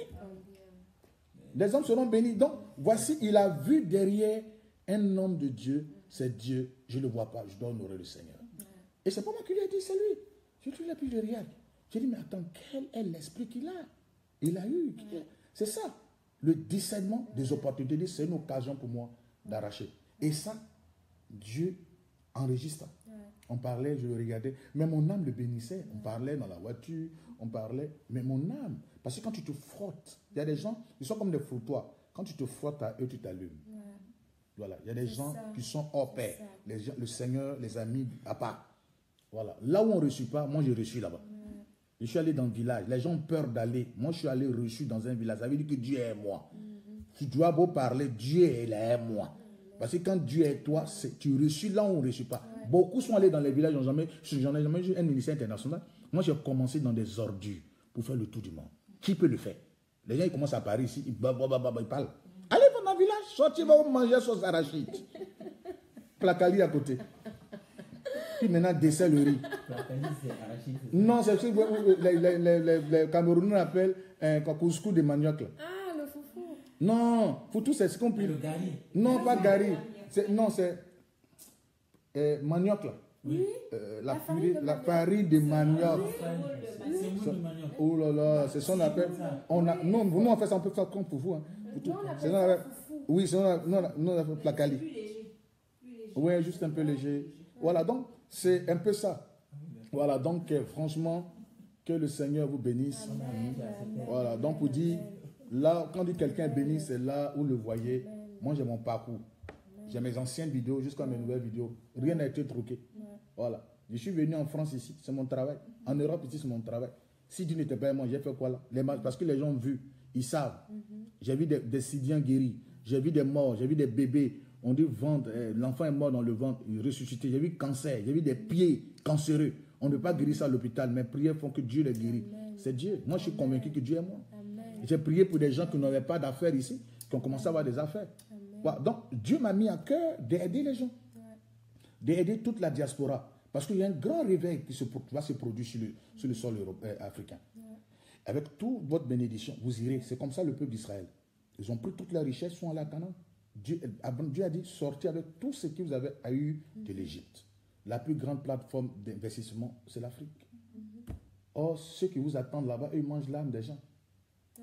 Les âmes seront bénis. Donc, voici, il a vu derrière un homme de Dieu. C'est Dieu. Je ne le vois pas. Je dois honorer le Seigneur. Et c'est pas moi qui lui ai dit, c'est lui. Je lui ai dit, je regarde. J'ai dit, mais attends, quel est l'esprit qu'il a? Il a eu. C'est ça. Le discernement des opportunités, c'est une occasion pour moi d'arracher. Et ça, Dieu enregistre. On parlait, je le regardais, mais mon âme le bénissait. On parlait dans la voiture, on parlait, mais mon âme, parce que quand tu te frottes, il y a des gens, ils sont comme des frottoirs. Quand tu te frottes à eux, tu t'allumes. Ouais. Voilà, il y a des gens ça. qui sont hors pair. Les gens, le Seigneur, les amis, à part. Voilà, là où on ne reçut pas, moi je reçus là-bas. Ouais. Je suis allé dans le village, les gens ont peur d'aller. Moi je suis allé reçu dans un village. Ça veut dire que Dieu est moi. Mm-hmm. Tu dois beau parler, Dieu est moi. Parce que quand Dieu est toi, c'est, tu reçus là où on ne reçut pas. Ouais. Beaucoup sont allés dans les villages, j'en ai jamais vu un ministère international. Moi, j'ai commencé dans des ordures pour faire le tour du monde. Qui peut le faire? Les gens, ils commencent à parler ici, ils, bah, bah, bah, bah, ils parlent. Allez dans le village, sortez, va manger sauce arachide. Placali à côté. Puis maintenant, dessert le riz. Placali, c'est arachide. Non, c'est ce que les, les, les, les, les Camerounais appellent un couscous de manioc. Là. Ah, le foufou. Non, foufou, c'est ce qu'on peut. Le gari. Non, pas gari. C'est, non, c'est euh, manioc là. Oui. Euh, la, la, farine de la farine de manioc. C'est de manioc. Oh là là, c'est ça qu'on appelle. On a, non, nous on fait ça, on peut faire comme pour vous. Hein. Non, on appelle ça appelle, foufou. Oui, c'est non, non, on appelle placali. Plus léger. Plus léger. Oui, juste un peu léger. léger. Voilà, donc c'est un peu ça. Voilà, donc euh, franchement, que le Seigneur vous bénisse. Amen. Voilà, donc pour dire, là, quand on dit quelqu'un est béni, c'est là où le voyez. Moi, j'ai mon parcours. J'ai mes anciennes vidéos jusqu'à mes nouvelles vidéos. Rien n'a été truqué. Voilà. Je suis venu en France ici, c'est mon travail. En Europe ici, c'est mon travail. Si Dieu n'était pas moi, j'ai fait quoi là? Les mal... Parce que les gens ont vu, ils savent. Mm-hmm. J'ai vu des, des Syriens guéris, j'ai vu des morts, j'ai vu des bébés. On dit ventre, euh, l'enfant est mort dans le ventre, il est ressuscité. J'ai vu cancer, j'ai vu des pieds cancéreux. On ne peut pas guérir ça à l'hôpital, mais prières font que Dieu les guérit. C'est Dieu. Moi, je suis Amen. convaincu que Dieu est moi. Amen. J'ai prié pour des gens qui n'avaient pas d'affaires ici, qui ont commencé à avoir des affaires. Voilà. Donc, Dieu m'a mis à cœur d'aider les gens, ouais. d'aider toute la diaspora. Parce qu'il y a un grand réveil qui se, va se produire sur le, sur le sol européen, euh, africain. Ouais. Avec toute votre bénédiction, vous irez. C'est comme ça le peuple d'Israël. Ils ont pris toute la richesse, sont allés à Canaan. Dieu, Dieu a dit, sortez avec tout ce que vous avez eu de l'Égypte. La plus grande plateforme d'investissement, c'est l'Afrique. Mm-hmm. Or, ceux qui vous attendent là-bas, ils mangent l'âme des gens.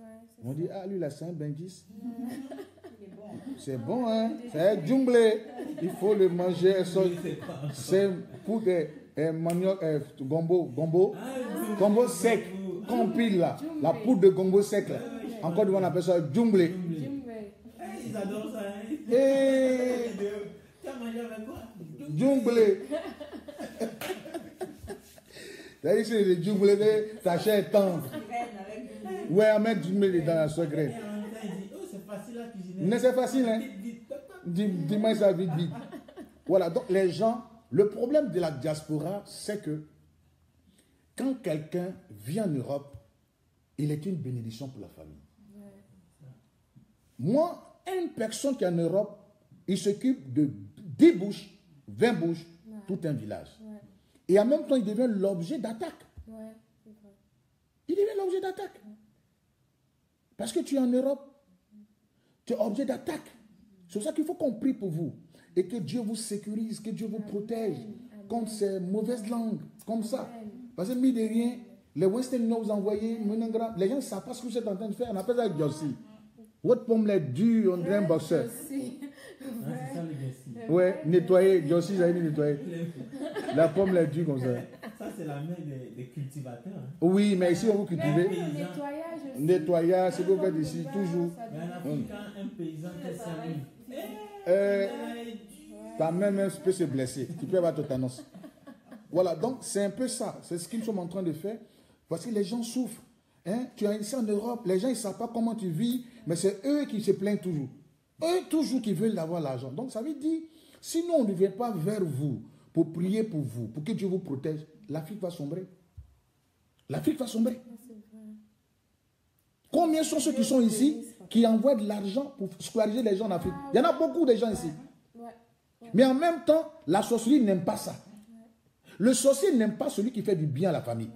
On dit, ah, lui, là, c'est un bengis. C'est bon, hein? C'est djunglé. Il faut le manger. C'est pour des eh, manioc, eh, gombo, gombo, gombo sec, qu'on pile là. La poudre de gombo sec là. Encore devant, on appelle ça djunglé. Ils adorent ça, hein? Et... Tu as mangé avec quoi? Djunglé. C'est-à-dire que le djunglé, ta chair est tendre. Ouais, à mettre du djunglé dans la soie graine. C'est facile à cuisiner. Mais c'est facile, hein? Dis-moi ça vite, vite. Voilà, donc les gens, le problème de la diaspora, c'est que quand quelqu'un vient en Europe, il est une bénédiction pour la famille. Ouais. Moi, une personne qui est en Europe, il s'occupe de dix bouches, vingt bouches, ouais. Tout un village. Ouais. Et en même temps, il devient l'objet d'attaque. Ouais, il devient l'objet d'attaque. Ouais. Parce que tu es en Europe, tu es objet d'attaque. C'est pour ça qu'il faut qu'on prie pour vous. Et que Dieu vous sécurise, que Dieu vous protège Amen. Contre ces mauvaises langues, comme Amen. Ça. Parce que, mine de rien, les Western Union vous envoyez, les gens ne savent pas ce que vous êtes en train de faire. On appelle ça Jossi. Votre pomme est dure, on dirait un boxeur. Ouais, nettoyer, Jossi, j'avais dit nettoyer. La pomme est dure comme ça. Ça, c'est la main des, des cultivateurs. Hein. Oui, mais ici, on vous cultivez. Nettoyage aussi. Nettoyage, c'est ce que vous faites ici, toujours. Mais en Afrique, quand un paysan te salue, euh, ta main même peut se blesser. Tu peux avoir tétanos. Voilà, donc c'est un peu ça. C'est ce qu'ils sont en train de faire. Parce que les gens souffrent. Hein? Tu es ici en Europe, les gens ne savent pas comment tu vis, mais c'est eux qui se plaignent toujours. Eux toujours qui veulent avoir l'argent. Donc ça veut dire, si nous on ne vient pas vers vous pour prier pour vous, pour que Dieu vous protège, l'Afrique va sombrer. L'Afrique va sombrer. Combien sont ceux qui sont ici, qui envoient de l'argent pour scolariser les gens en Afrique? Il y en a beaucoup de gens ici. Mais en même temps, la sorcellerie n'aime pas ça. Le sorcier n'aime pas celui qui fait du bien à la famille.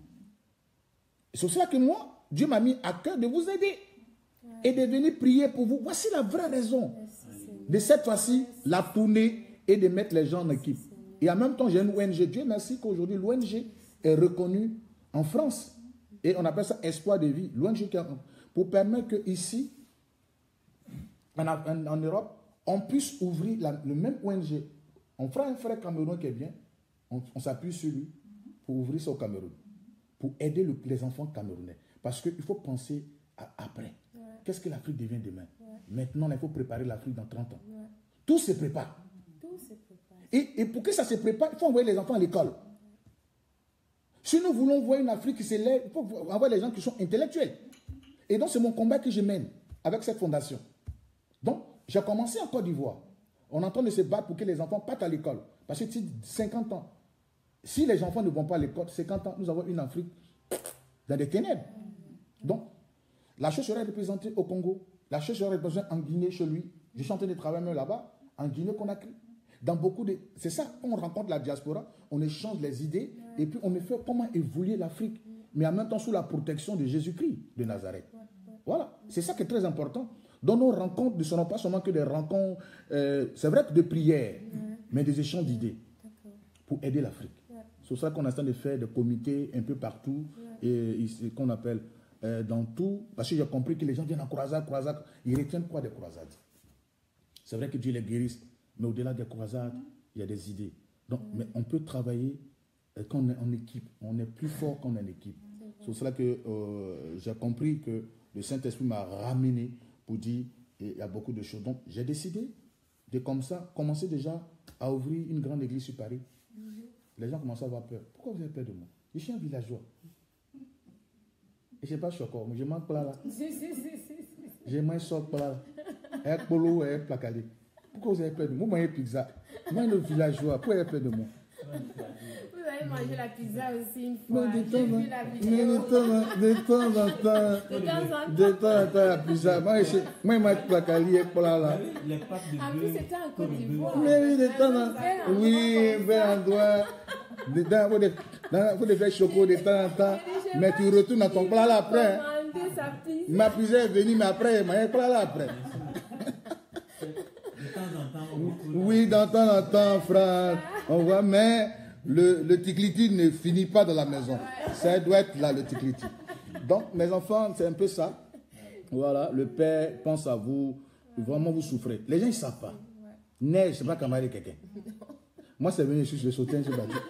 C'est pour ça que moi, Dieu m'a mis à cœur de vous aider et de venir prier pour vous. Voici la vraie raison de cette fois-ci, la tournée et de mettre les gens en équipe. Et en même temps, j'ai une O N G. Dieu merci qu'aujourd'hui, l'O N G est reconnue en France. Et on appelle ça espoir de vie. L'O N G pour permettre qu'ici, en, en, en Europe, on puisse ouvrir la, le même O N G. On fera un frère camerounais qui est bien. On, on s'appuie sur lui pour ouvrir ça au Cameroun. Pour aider le, les enfants camerounais. Parce qu'il faut penser à après. Ouais. Qu'est-ce que l'Afrique devient demain? Ouais. Maintenant, il faut préparer l'Afrique dans trente ans. Ouais. Tout se prépare. Tout se prépare. Et, et pour que ça se prépare, il faut envoyer les enfants à l'école. Ouais. Si nous voulons voir une Afrique qui s'élève, il faut envoyer les gens qui sont intellectuels. Et donc, c'est mon combat que je mène avec cette fondation. Donc, j'ai commencé en Côte d'Ivoire. On est en train de se battre pour que les enfants partent à l'école. Parce que c'est cinquante ans. Si les enfants ne vont pas à l'école, cinquante ans, nous avons une Afrique dans des ténèbres. Donc, la chose serait représentée au Congo, la chose serait représentée en Guinée chez lui. Je suis en train de travailler même là-bas, en Guinée-Conakry. Dans beaucoup de... C'est ça, on rencontre la diaspora, on échange les idées, et puis on fait comment évoluer l'Afrique, mais en même temps sous la protection de Jésus-Christ de Nazareth. Voilà, c'est ça qui est très important. Dans nos rencontres ne seront pas seulement que des rencontres, euh, c'est vrai que de prières, mais des échanges d'idées pour aider l'Afrique. C'est pour ça qu'on est en train de faire des comités un peu partout, ouais. et, et qu'on appelle euh, dans tout, parce que j'ai compris que les gens viennent en croisade, croisade, ils retiennent quoi des croisades? C'est vrai que Dieu les guérisse, mais au-delà des croisades, mmh. il y a des idées. Donc, mmh. mais on peut travailler euh, quand on est en équipe, on est plus fort quand on est en équipe. Mmh. C'est pour cela que euh, j'ai compris que le Saint-Esprit m'a ramené pour dire, il y a beaucoup de choses. Donc, j'ai décidé de comme ça, commencer déjà à ouvrir une grande église sur Paris. Mmh. Les gens commencent à avoir peur. Pourquoi vous avez peur de moi? Je suis un villageois. Et je ne sais pas choquant, mais je mange plat là. Je mange sort plat là. Un polo et un placalé. Pourquoi vous avez peur de moi? Vous mangez pizza. Moi, le villageois, pourquoi vous avez peur de moi? Vous avez mangé la pizza aussi une fois. Non, de temps, vu la vidéo. de temps, de temps en temps. De temps en temps. De temps en temps, la pizza. Moi, je moi, je mange placalé et plat là. En plus, c'était en Côte d'Ivoire. Mais oui, de temps en temps. Oui, ben endroit. Vous devez faire choco de temps en temps, mais tu retournes dans ton plat là après. Ma pizza est venue, mais après, il m'a plat là après. Oui, de temps en temps, frère, on voit, mais le, le ticliti ne finit pas dans la maison. Ça doit être là, le ticliti. Donc, mes enfants, c'est un peu ça. Voilà, le père pense à vous. Vraiment, vous souffrez. Les gens, ils ne savent pas. Neige, c'est pas camarade quelqu'un. Moi, c'est venu, je suis sauté, je suis battu.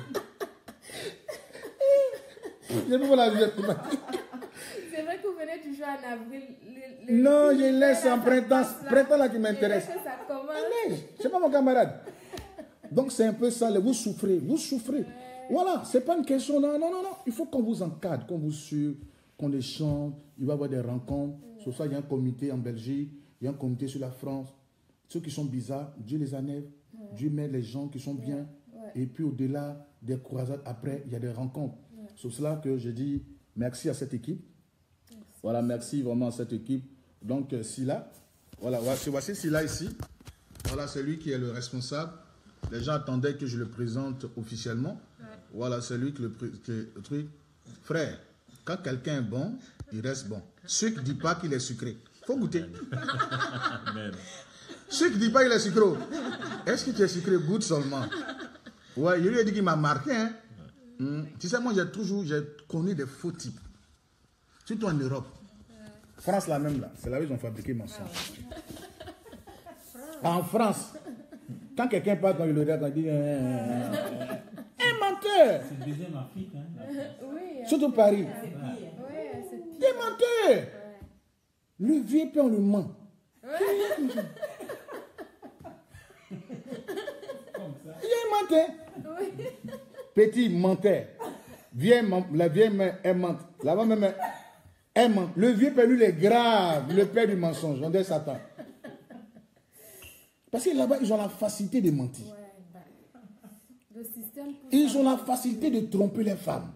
J'ai vu la vie. C'est vrai que vous venez toujours en avril. Le, le, Non, le, je laisse en printemps. Printemps là qui m'intéresse. Ça commence. Neige, c'est pas mon camarade. Donc, c'est un peu ça. Vous souffrez, vous souffrez. Voilà, c'est pas une question. Non, non, non, non. Il faut qu'on vous encadre, qu'on vous suive, qu'on échange. Il va y avoir des rencontres. Sur ça, il y a un comité en Belgique. Il y a un comité sur la France. Ceux qui sont bizarres, Dieu les enlève. Ouais. Dieu met les gens qui sont bien. Ouais. Et puis au-delà des croisades, après, il y a des rencontres. Ouais. C'est cela que je dis merci à cette équipe. Merci. Voilà, merci vraiment à cette équipe. Donc, euh, Silla, voilà, voici, voici Silla ici. Voilà, c'est lui qui est le responsable. Les gens attendaient que je le présente officiellement. Ouais. Voilà, c'est lui qui le, qui le truc. Frère, quand quelqu'un est bon, il reste bon. Ceux qui ne disent pas qu'il est sucré, il faut goûter. Ceux qui ne disent pas qu'il est sucré, est-ce que tu es sucré? Goûte seulement. Ouais, il lui a dit qu'il m'a marqué. Hein? Ouais. Hum. Tu sais, moi, j'ai toujours j'ai connu des faux types. Surtout en Europe. Ouais. France, la même là. C'est là où ils ont fabriqué mon sang. Ah ouais. En France, quand quelqu'un parle, quand il le regarde, il dit un menteur. C'est le deuxième Afrique. Hein, oui, surtout Paris. C'est pire. Ouais, c'est pire. Des menteurs. Ouais. Le vieux peut on le ment. Ouais. Il y a un menteur. Oui. Petit menteur. Vieux, la vieille main, elle mente. La maman même, elle ment. Le vieux père, lui, il est grave. Le père du mensonge. On dit Satan. Parce que là-bas, ils ont la facilité de mentir. Ouais, bah, le système ils ont la facilité de tromper les femmes.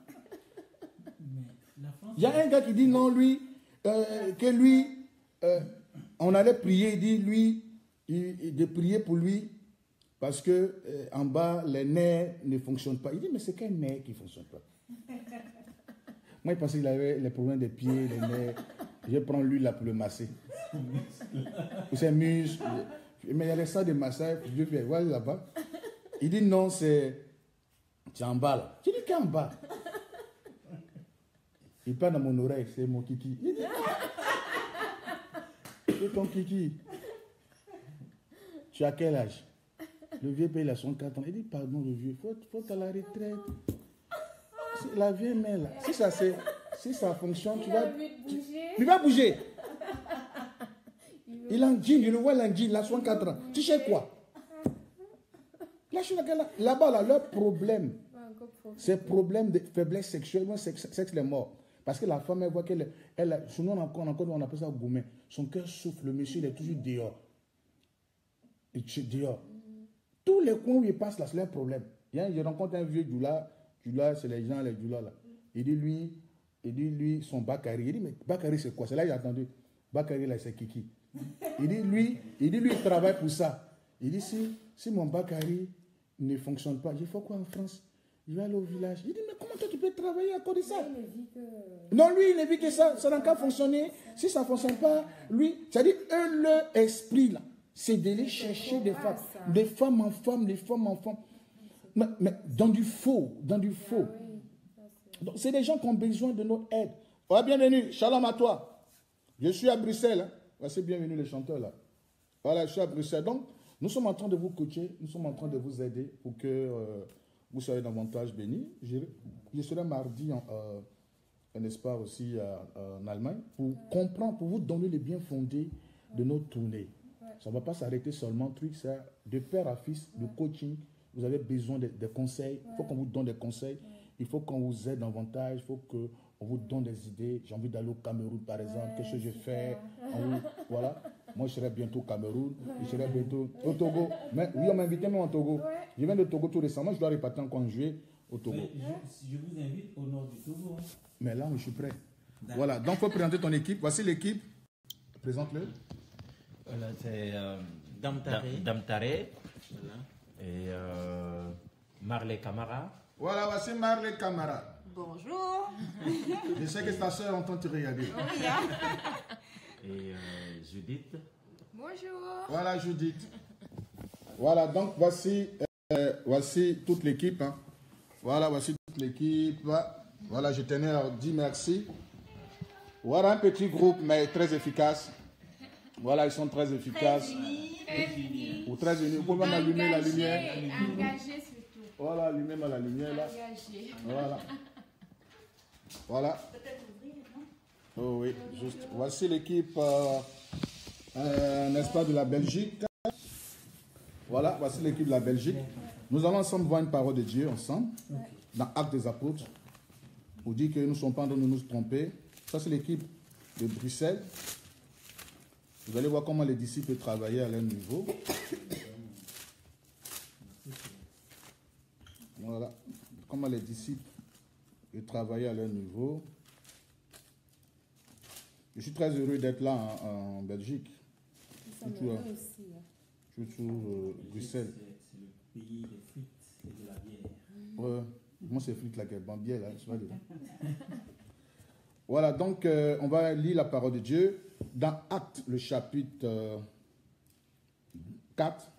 Il y a un gars qui dit non, lui, euh, que lui, euh, on allait prier, il dit, lui, il, il, de prier pour lui, parce que euh, en bas, les nerfs ne fonctionnent pas. Il dit, mais c'est quel nerf qui ne fonctionne pas? Moi, il pensait qu'il avait les problèmes des pieds, les nerfs. Je prends lui là pour le masser. Pour ses muscles. Mais il y a des salles de massage, je vais voir là-bas. Il dit, non, c'est en bas là. Je dis, qu'en bas? Il parle dans mon oreille, c'est mon kiki. Il dit, c'est ton kiki. Tu as quel âge? Le vieux père, il a soixante-quatre ans. Il dit, pardon, le vieux, il faut, faut à la retraite. La vieille mère, là, si ça, si ça fonctionne, tu vas, tu, tu vas bouger. Il a un jean, je le vois, il a un jean, il a soixante-quatre ans. Tu sais quoi? Là-bas, là, leur problème, c'est problème de faiblesse sexuelle, sexe, sexe les morts. Parce que la femme, elle voit qu'elle, elle, sinon on, encore, encore, on appelle ça gourmet. Son cœur souffle, le monsieur, il est toujours dehors. Il est dehors. Tous les coins où il passe, là, c'est un problème. Je rencontre un vieux Djoula, Djoula, c'est les gens, les Djoula, là. Il dit, lui, il dit, lui, son Bakary. Il dit, mais Bakary, c'est quoi? C'est là que j'ai entendu. Bakary, là, c'est Kiki. Il dit, lui, il dit, lui, il travaille pour ça. Il dit, si, si mon Bakary ne fonctionne pas, il faut quoi en France? Il va aller au village. Il dit, mais comment toi tu peux travailler à cause de ça? Que... Non, lui, il ne vit que ça. Ça n'a qu'à fonctionner. Si ça ne fonctionne pas, lui, c'est-à-dire, eux, leur esprit, là, c'est d'aller chercher des femmes. Des femmes en femmes, des femmes en femmes. Mais, mais dans du faux, dans du faux. Donc, c'est des gens qui ont besoin de notre aide. Oh, bienvenue, shalom à toi. Je suis à Bruxelles. Hein. Voici, bienvenue les chanteurs là. Voilà, je suis à Bruxelles. Donc, nous sommes en train de vous coacher, nous sommes en train de vous aider pour que euh, vous soyez davantage bénis. Je, je serai mardi, en, euh, n'est-ce pas, aussi euh, en Allemagne, pour comprendre, pour vous donner les biens fondés de notre tournée. Ça ne va pas s'arrêter seulement, truc, ça, de père à fils, de coaching. Vous avez besoin de, de conseils. Il faut qu'on vous donne des conseils. Il faut qu'on vous aide davantage. Il faut qu'on vous donne des idées. J'ai envie d'aller au Cameroun, par exemple. Qu'est-ce que je fais? Voilà. Moi, je serai bientôt au Cameroun. Je serai bientôt au Togo. Mais, oui, on m'a invité même au Togo. Je viens de Togo tout récemment. Je dois repartir encore en juillet au Togo. Je, je vous invite au nord du Togo. Mais là, je suis prêt. Voilà. Donc, il faut présenter ton équipe. Voici l'équipe. Présente-le. Voilà, c'est euh, Dame Taré. Dame Taré. Voilà. Et euh, Marley Camara. Voilà, voici Marley Camara. Bonjour. Je sais que ta soeur entend te regarder. Oui, hein? Et euh, Judith. Bonjour. Voilà, Judith. Voilà, donc voici, euh, voici toute l'équipe. Hein. Voilà, voici toute l'équipe. Voilà, je tenais à dire merci. Voilà un petit groupe, mais très efficace. Voilà, ils sont très efficaces. Très unis. Ou très unis. Vous pouvez même allumer la lumière. Engagé surtout. Voilà, allumez la lumière là. Engagé. Voilà. Voilà. Oh oui, juste. Voici l'équipe, euh, euh, n'est-ce pas, de la Belgique. Voilà, voici l'équipe de la Belgique. Nous allons ensemble voir une parole de Dieu ensemble, dans Actes des Apôtres, pour dire que nous ne sommes pas en train de nous tromper. Ça, c'est l'équipe de Bruxelles. Vous allez voir comment les disciples travaillaient à leur niveau. Voilà, comment les disciples travaillaient à leur niveau. Je suis très heureux d'être là en, en Belgique. Surtout, euh, surtout euh, Bruxelles. C'est le pays des frites et de la bière. Ouais, moi c'est frites la bière là. Voilà, donc euh, on va lire la parole de Dieu dans Actes, le chapitre euh, quatre,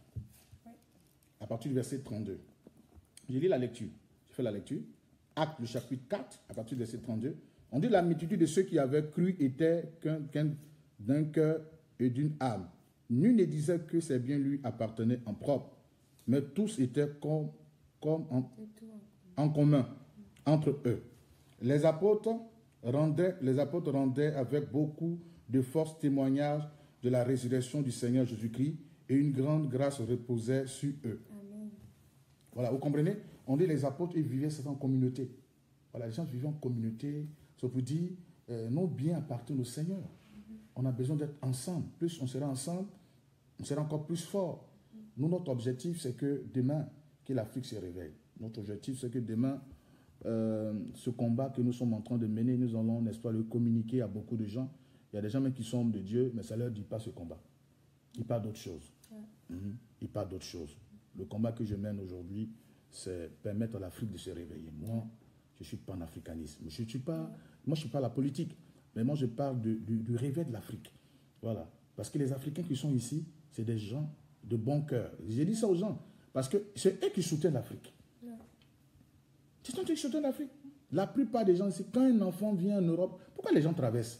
à partir du verset trente-deux. Je lis la lecture. Je fais la lecture. Actes, le chapitre quatre, à partir du verset trente-deux. On dit la multitude de ceux qui avaient cru était qu'un, qu'un, d'un cœur et d'une âme. Nul ne disait que ses biens lui appartenaient en propre, mais tous étaient comme, comme en, en commun entre eux. Les apôtres rendaient, les apôtres rendaient avec beaucoup de force témoignage de la résurrection du Seigneur Jésus-Christ et une grande grâce reposait sur eux. Amen. Voilà, vous comprenez? On dit les apôtres, ils vivaient en communauté. Voilà, les gens vivaient en communauté. Ça veut dire, euh, nos biens appartiennent au Seigneur. Mm-hmm. On a besoin d'être ensemble. Plus on sera ensemble, on sera encore plus fort. Mm-hmm. Nous, notre objectif, c'est que demain, que l'Afrique se réveille. Notre objectif, c'est que demain, euh, ce combat que nous sommes en train de mener, nous allons, n'est-ce pas, le communiquer à beaucoup de gens. Il y a des gens même qui sont de Dieu, mais ça ne leur dit pas ce combat. Ils parlent d'autre chose. Mm-hmm. Ils parlent d'autre chose. Le combat que je mène aujourd'hui, c'est permettre à l'Afrique de se réveiller. Moi, je suis panafricaniste. Je suis pas, moi, je ne suis pas la politique, mais moi, je parle de, du, du réveil de l'Afrique. Voilà. Parce que les Africains qui sont ici, c'est des gens de bon cœur. J'ai dit ça aux gens, parce que c'est eux qui soutiennent l'Afrique. C'est eux qui soutiennent l'Afrique. La plupart des gens ici, quand un enfant vient en Europe, pourquoi les gens traversent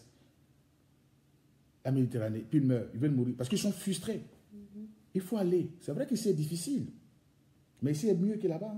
la Méditerranée, puis ils meurent, ils veulent mourir? Parce qu'ils sont frustrés. Mm-hmm. Il faut aller. C'est vrai qu'ici, c'est difficile, mais ici, c'est mieux que là-bas.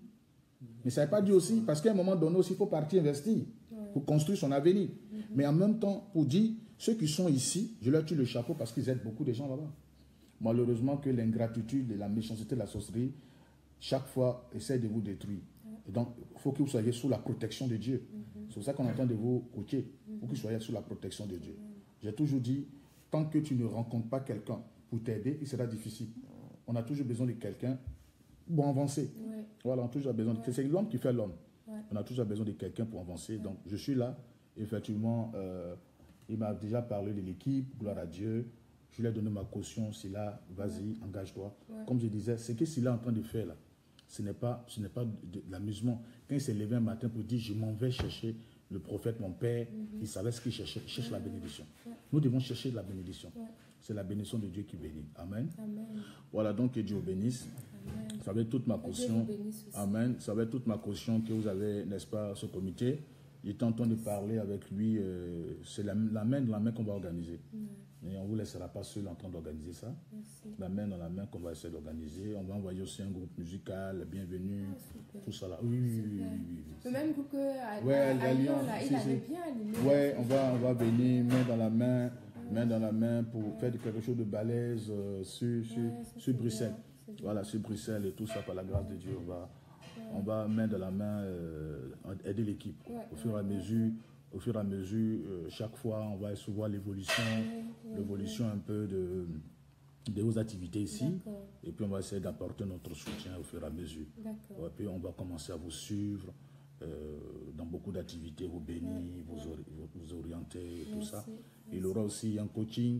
Mais ça n'est pas dit aussi, parce qu'à un moment donné aussi, il faut partir investir pour construire son avenir. Mm-hmm. Mais en même temps, pour dire, ceux qui sont ici, je leur tire le chapeau parce qu'ils aident beaucoup de gens là-bas. Malheureusement que l'ingratitude et la méchanceté de la sorcellerie, chaque fois, essaie de vous détruire. Et donc, il faut que vous soyez sous la protection de Dieu. Mm-hmm. C'est pour ça qu'on entend de vous coacher. Il faut que vous soyez sous la protection de Dieu. Mm-hmm. J'ai toujours dit, tant que tu ne rencontres pas quelqu'un pour t'aider, il sera difficile. On a toujours besoin de quelqu'un pour avancer. Ouais. Voilà, on a toujours besoin de... ouais. C'est l'homme qui fait l'homme. Ouais. On a toujours besoin de quelqu'un pour avancer. Ouais. Donc, je suis là. Effectivement, euh, il m'a déjà parlé de l'équipe, gloire à Dieu. Je lui ai donné ma caution. Silla, vas-y, ouais. engage-toi. Ouais. Comme je disais, ce que Silla est en train de faire là, ce n'est pas, ce n'est pas de, de, de l'amusement. Quand il s'est levé un matin pour dire, je m'en vais chercher le prophète, mon père, mm-hmm. il savait ce qu'il cherchait. Il cherche ouais. la bénédiction. Ouais. Nous devons chercher la bénédiction. Ouais. C'est la bénédiction de Dieu qui bénit. Amen. Amen. Voilà, donc que Dieu vous bénisse. Amen. Ça va être toute ma caution. Amen. Ça va être toute ma caution que vous avez, n'est-ce pas, ce comité. Il est en train de parler avec lui. Euh, c'est la, la main dans la main qu'on va organiser. Mm. Et on ne vous laissera pas seul en train d'organiser ça. Merci. La main dans la main qu'on va essayer d'organiser. On va envoyer aussi un groupe musical, bienvenue, ah, tout ça là. Oui, oui, oui, oui. Le même groupe qu'à ouais, à, à Lyon, là, si, il si. avait bien animé. Oui, on va, on va venir main dans la main, main dans la main pour ouais. faire quelque chose de balèze euh, sur, sur, ouais, sur Bruxelles. Bien, voilà, sur Bruxelles et tout ça, par la grâce de Dieu, on va, ouais. on va main dans la main euh, aider l'équipe ouais, au fur et à mesure. Au fur et à mesure, euh, chaque fois, on va essayer de voir l'évolution, oui, l'évolution oui. un peu de, de vos activités ici. Et puis, on va essayer d'apporter notre soutien au fur et à mesure. Et puis, on va commencer à vous suivre euh, dans beaucoup d'activités, vous bénir, oui. vous, or, vous orienter, et tout Merci. ça. Merci. Il y aura aussi un coaching.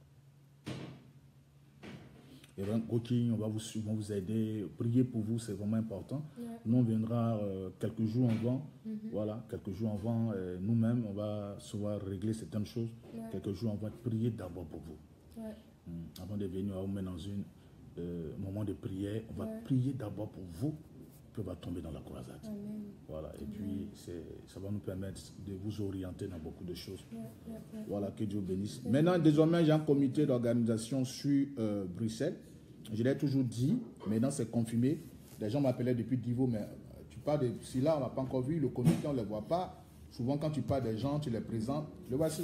Il y aura un coaching, on va vous suivre, on va vous aider. Prier pour vous, c'est vraiment important. Ouais. Nous, on viendra euh, quelques jours avant. Mm-hmm. Voilà, quelques jours avant, euh, nous-mêmes, on va savoir régler certaines choses. Ouais. Quelques jours, on va prier d'abord pour vous. Ouais. Hum, avant de venir, on va vous mettre dans un euh, moment de prière. On va ouais. prier d'abord pour vous. Puis on va tomber dans la croisade. Amen. Voilà, et puis ça va nous permettre de vous orienter dans beaucoup de choses. Yeah, yeah, yeah. Voilà, que Dieu bénisse. Maintenant, désormais, j'ai un comité d'organisation sur euh, Bruxelles. Je l'ai toujours dit, maintenant c'est confirmé. Les gens m'appelaient depuis Divo, mais tu parles de si là, on n'a pas encore vu, le comité, on ne le voit pas. Souvent, quand tu parles des gens, tu les présentes. Le voici.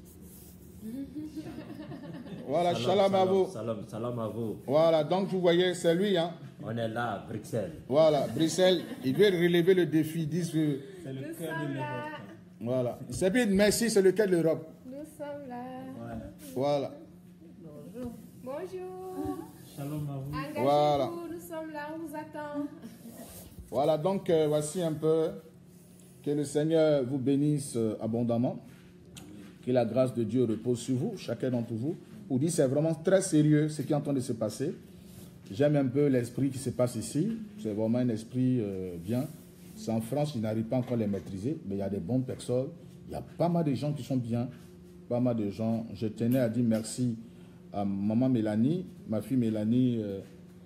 Voilà, shalom à vous. Salam, salam à vous. Voilà, donc vous voyez, c'est lui. Hein. On est là, à Bruxelles. Voilà, Bruxelles, il veut relever le défi. Disent que... C'est le Nous cœur sommes de là. l'Europe. Voilà. C'est bien, merci, c'est lequel de l'Europe. Nous sommes là. Voilà. Voilà. Bonjour. Bonjour. Shalom à vous. Engagez-vous, Voilà. nous sommes là, on vous attend. Voilà, donc euh, voici un peu. Que le Seigneur vous bénisse euh, abondamment. Que la grâce de Dieu repose sur vous, chacun d'entre vous. Vous dites, c'est vraiment très sérieux ce qui est en train de se passer. J'aime un peu l'esprit qui se passe ici. C'est vraiment un esprit euh, bien. C'est en France, ils n'arrivent pas encore à les maîtriser, mais il y a des bonnes personnes. Il y a pas mal de gens qui sont bien. Pas mal de gens. Je tenais à dire merci à maman Mélanie, ma fille Mélanie euh,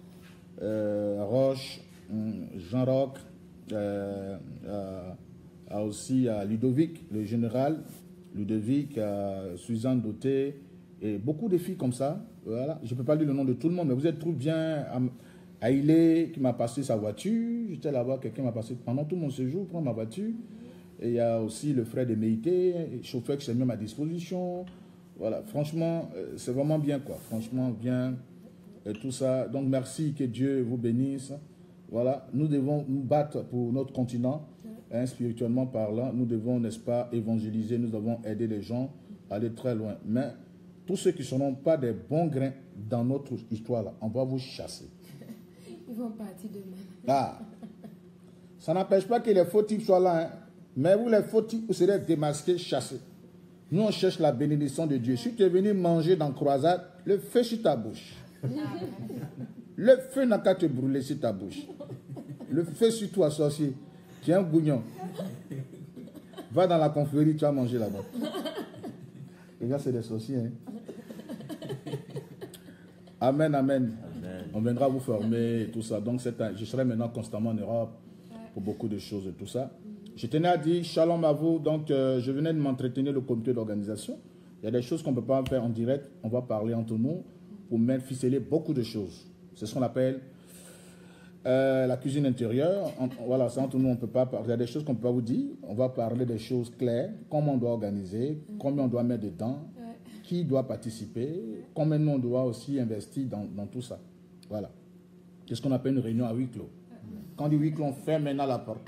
euh, Roche, Jean-Roch, euh, euh, à aussi à Ludovic, le général, Ludovic, à Suzanne Dauté, et beaucoup de filles comme ça. Voilà. Je ne peux pas dire le nom de tout le monde, mais vous êtes trop bien. À Aïlé, qui m'a passé sa voiture. J'étais là-bas, quelqu'un m'a passé pendant tout mon séjour, prendre ma voiture. Et il y a aussi le frère de Méité, chauffeur qui s'est mis à ma disposition. Voilà, franchement, c'est vraiment bien, quoi. Franchement, bien, et tout ça. Donc, merci, que Dieu vous bénisse. Voilà, nous devons nous battre pour notre continent. Hein, spirituellement parlant, nous devons, n'est-ce pas, évangéliser, nous devons aider les gens à aller très loin. Mais tous ceux qui ne seront pas des bons grains dans notre histoire, là, on va vous chasser. Ils vont partir demain. Ah, ça n'empêche pas que les faux types soient là, hein. Mais vous, les faux types, vous serez démasqués, chassés. Nous, on cherche la bénédiction de Dieu. Si tu es venu manger dans croisade, le feu sur ta bouche. Le feu n'a qu'à te brûler sur ta bouche. Le feu sur toi, sorcier. Tu es un gougnon. Va dans la confrérie, tu vas manger là-bas. Les gars, c'est des sorciers. Hein? Amen, amen, amen. On viendra vous former et tout ça. Donc, un, je serai maintenant constamment en Europe pour beaucoup de choses et tout ça. Je tenais à dire shalom à vous. Donc, euh, je venais de m'entretenir le comité d'organisation. Il y a des choses qu'on ne peut pas faire en direct. On va parler entre nous pour mettre, ficeler beaucoup de choses. C'est ce qu'on appelle euh, la cuisine intérieure. En, voilà, ça entre nous, on peut pas parler. Il y a des choses qu'on ne peut pas vous dire. On va parler des choses claires. Comment on doit organiser, combien on doit mettre dedans, qui doit participer, combien on doit aussi investir dans, dans tout ça. Voilà. C'est ce qu'on appelle une réunion à huis clos. Quand on dit huis clos, on ferme maintenant la porte.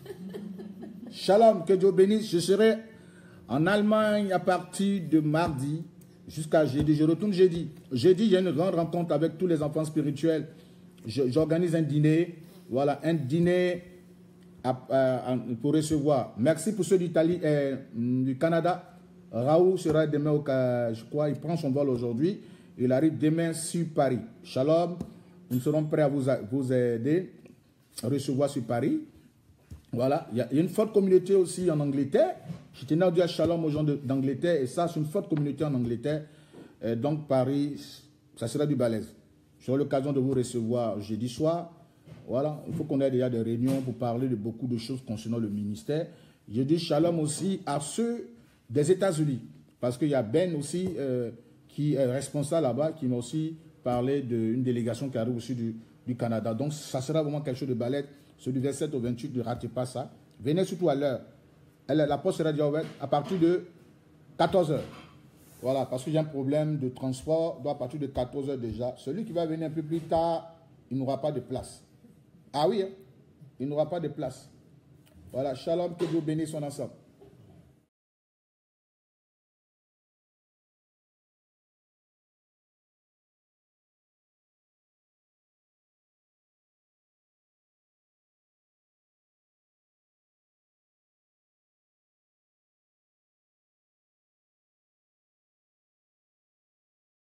Shalom, que Dieu bénisse. Je serai en Allemagne à partir de mardi jusqu'à jeudi. Je retourne jeudi. Jeudi, j'ai une grande rencontre avec tous les enfants spirituels. J'organise un dîner. Voilà, un dîner à, à, à, pour recevoir. Merci pour ceux d'Italie et du Canada. Raoul sera demain au cas, je crois, il prend son vol aujourd'hui. Il arrive demain sur Paris. Shalom, nous serons prêts à vous, vous aider à recevoir sur Paris. Voilà, il y a une forte communauté aussi en Angleterre. Je tenais à dire shalom aux gens d'Angleterre, et ça, c'est une forte communauté en Angleterre. Et donc, Paris, ça sera du balèze. J'aurai l'occasion de vous recevoir jeudi soir. Voilà, il faut qu'on ait déjà des réunions pour parler de beaucoup de choses concernant le ministère. Je dis shalom aussi à ceux des États-Unis, parce qu'il y a Ben aussi euh, qui est responsable là-bas, qui m'a aussi parlé d'une délégation qui arrive aussi du, du Canada. Donc, ça sera vraiment quelque chose de balèze. C'est du vingt-sept au vingt-huit, ne ratez pas ça. Venez surtout à l'heure. La poste sera déjà ouverte à partir de quatorze heures. Voilà, parce que j'ai un problème de transport, donc à partir de quatorze heures déjà. Celui qui va venir un peu plus tard, il n'aura pas de place. Ah oui, hein? Il n'aura pas de place. Voilà, shalom, que Dieu bénisse son ensemble.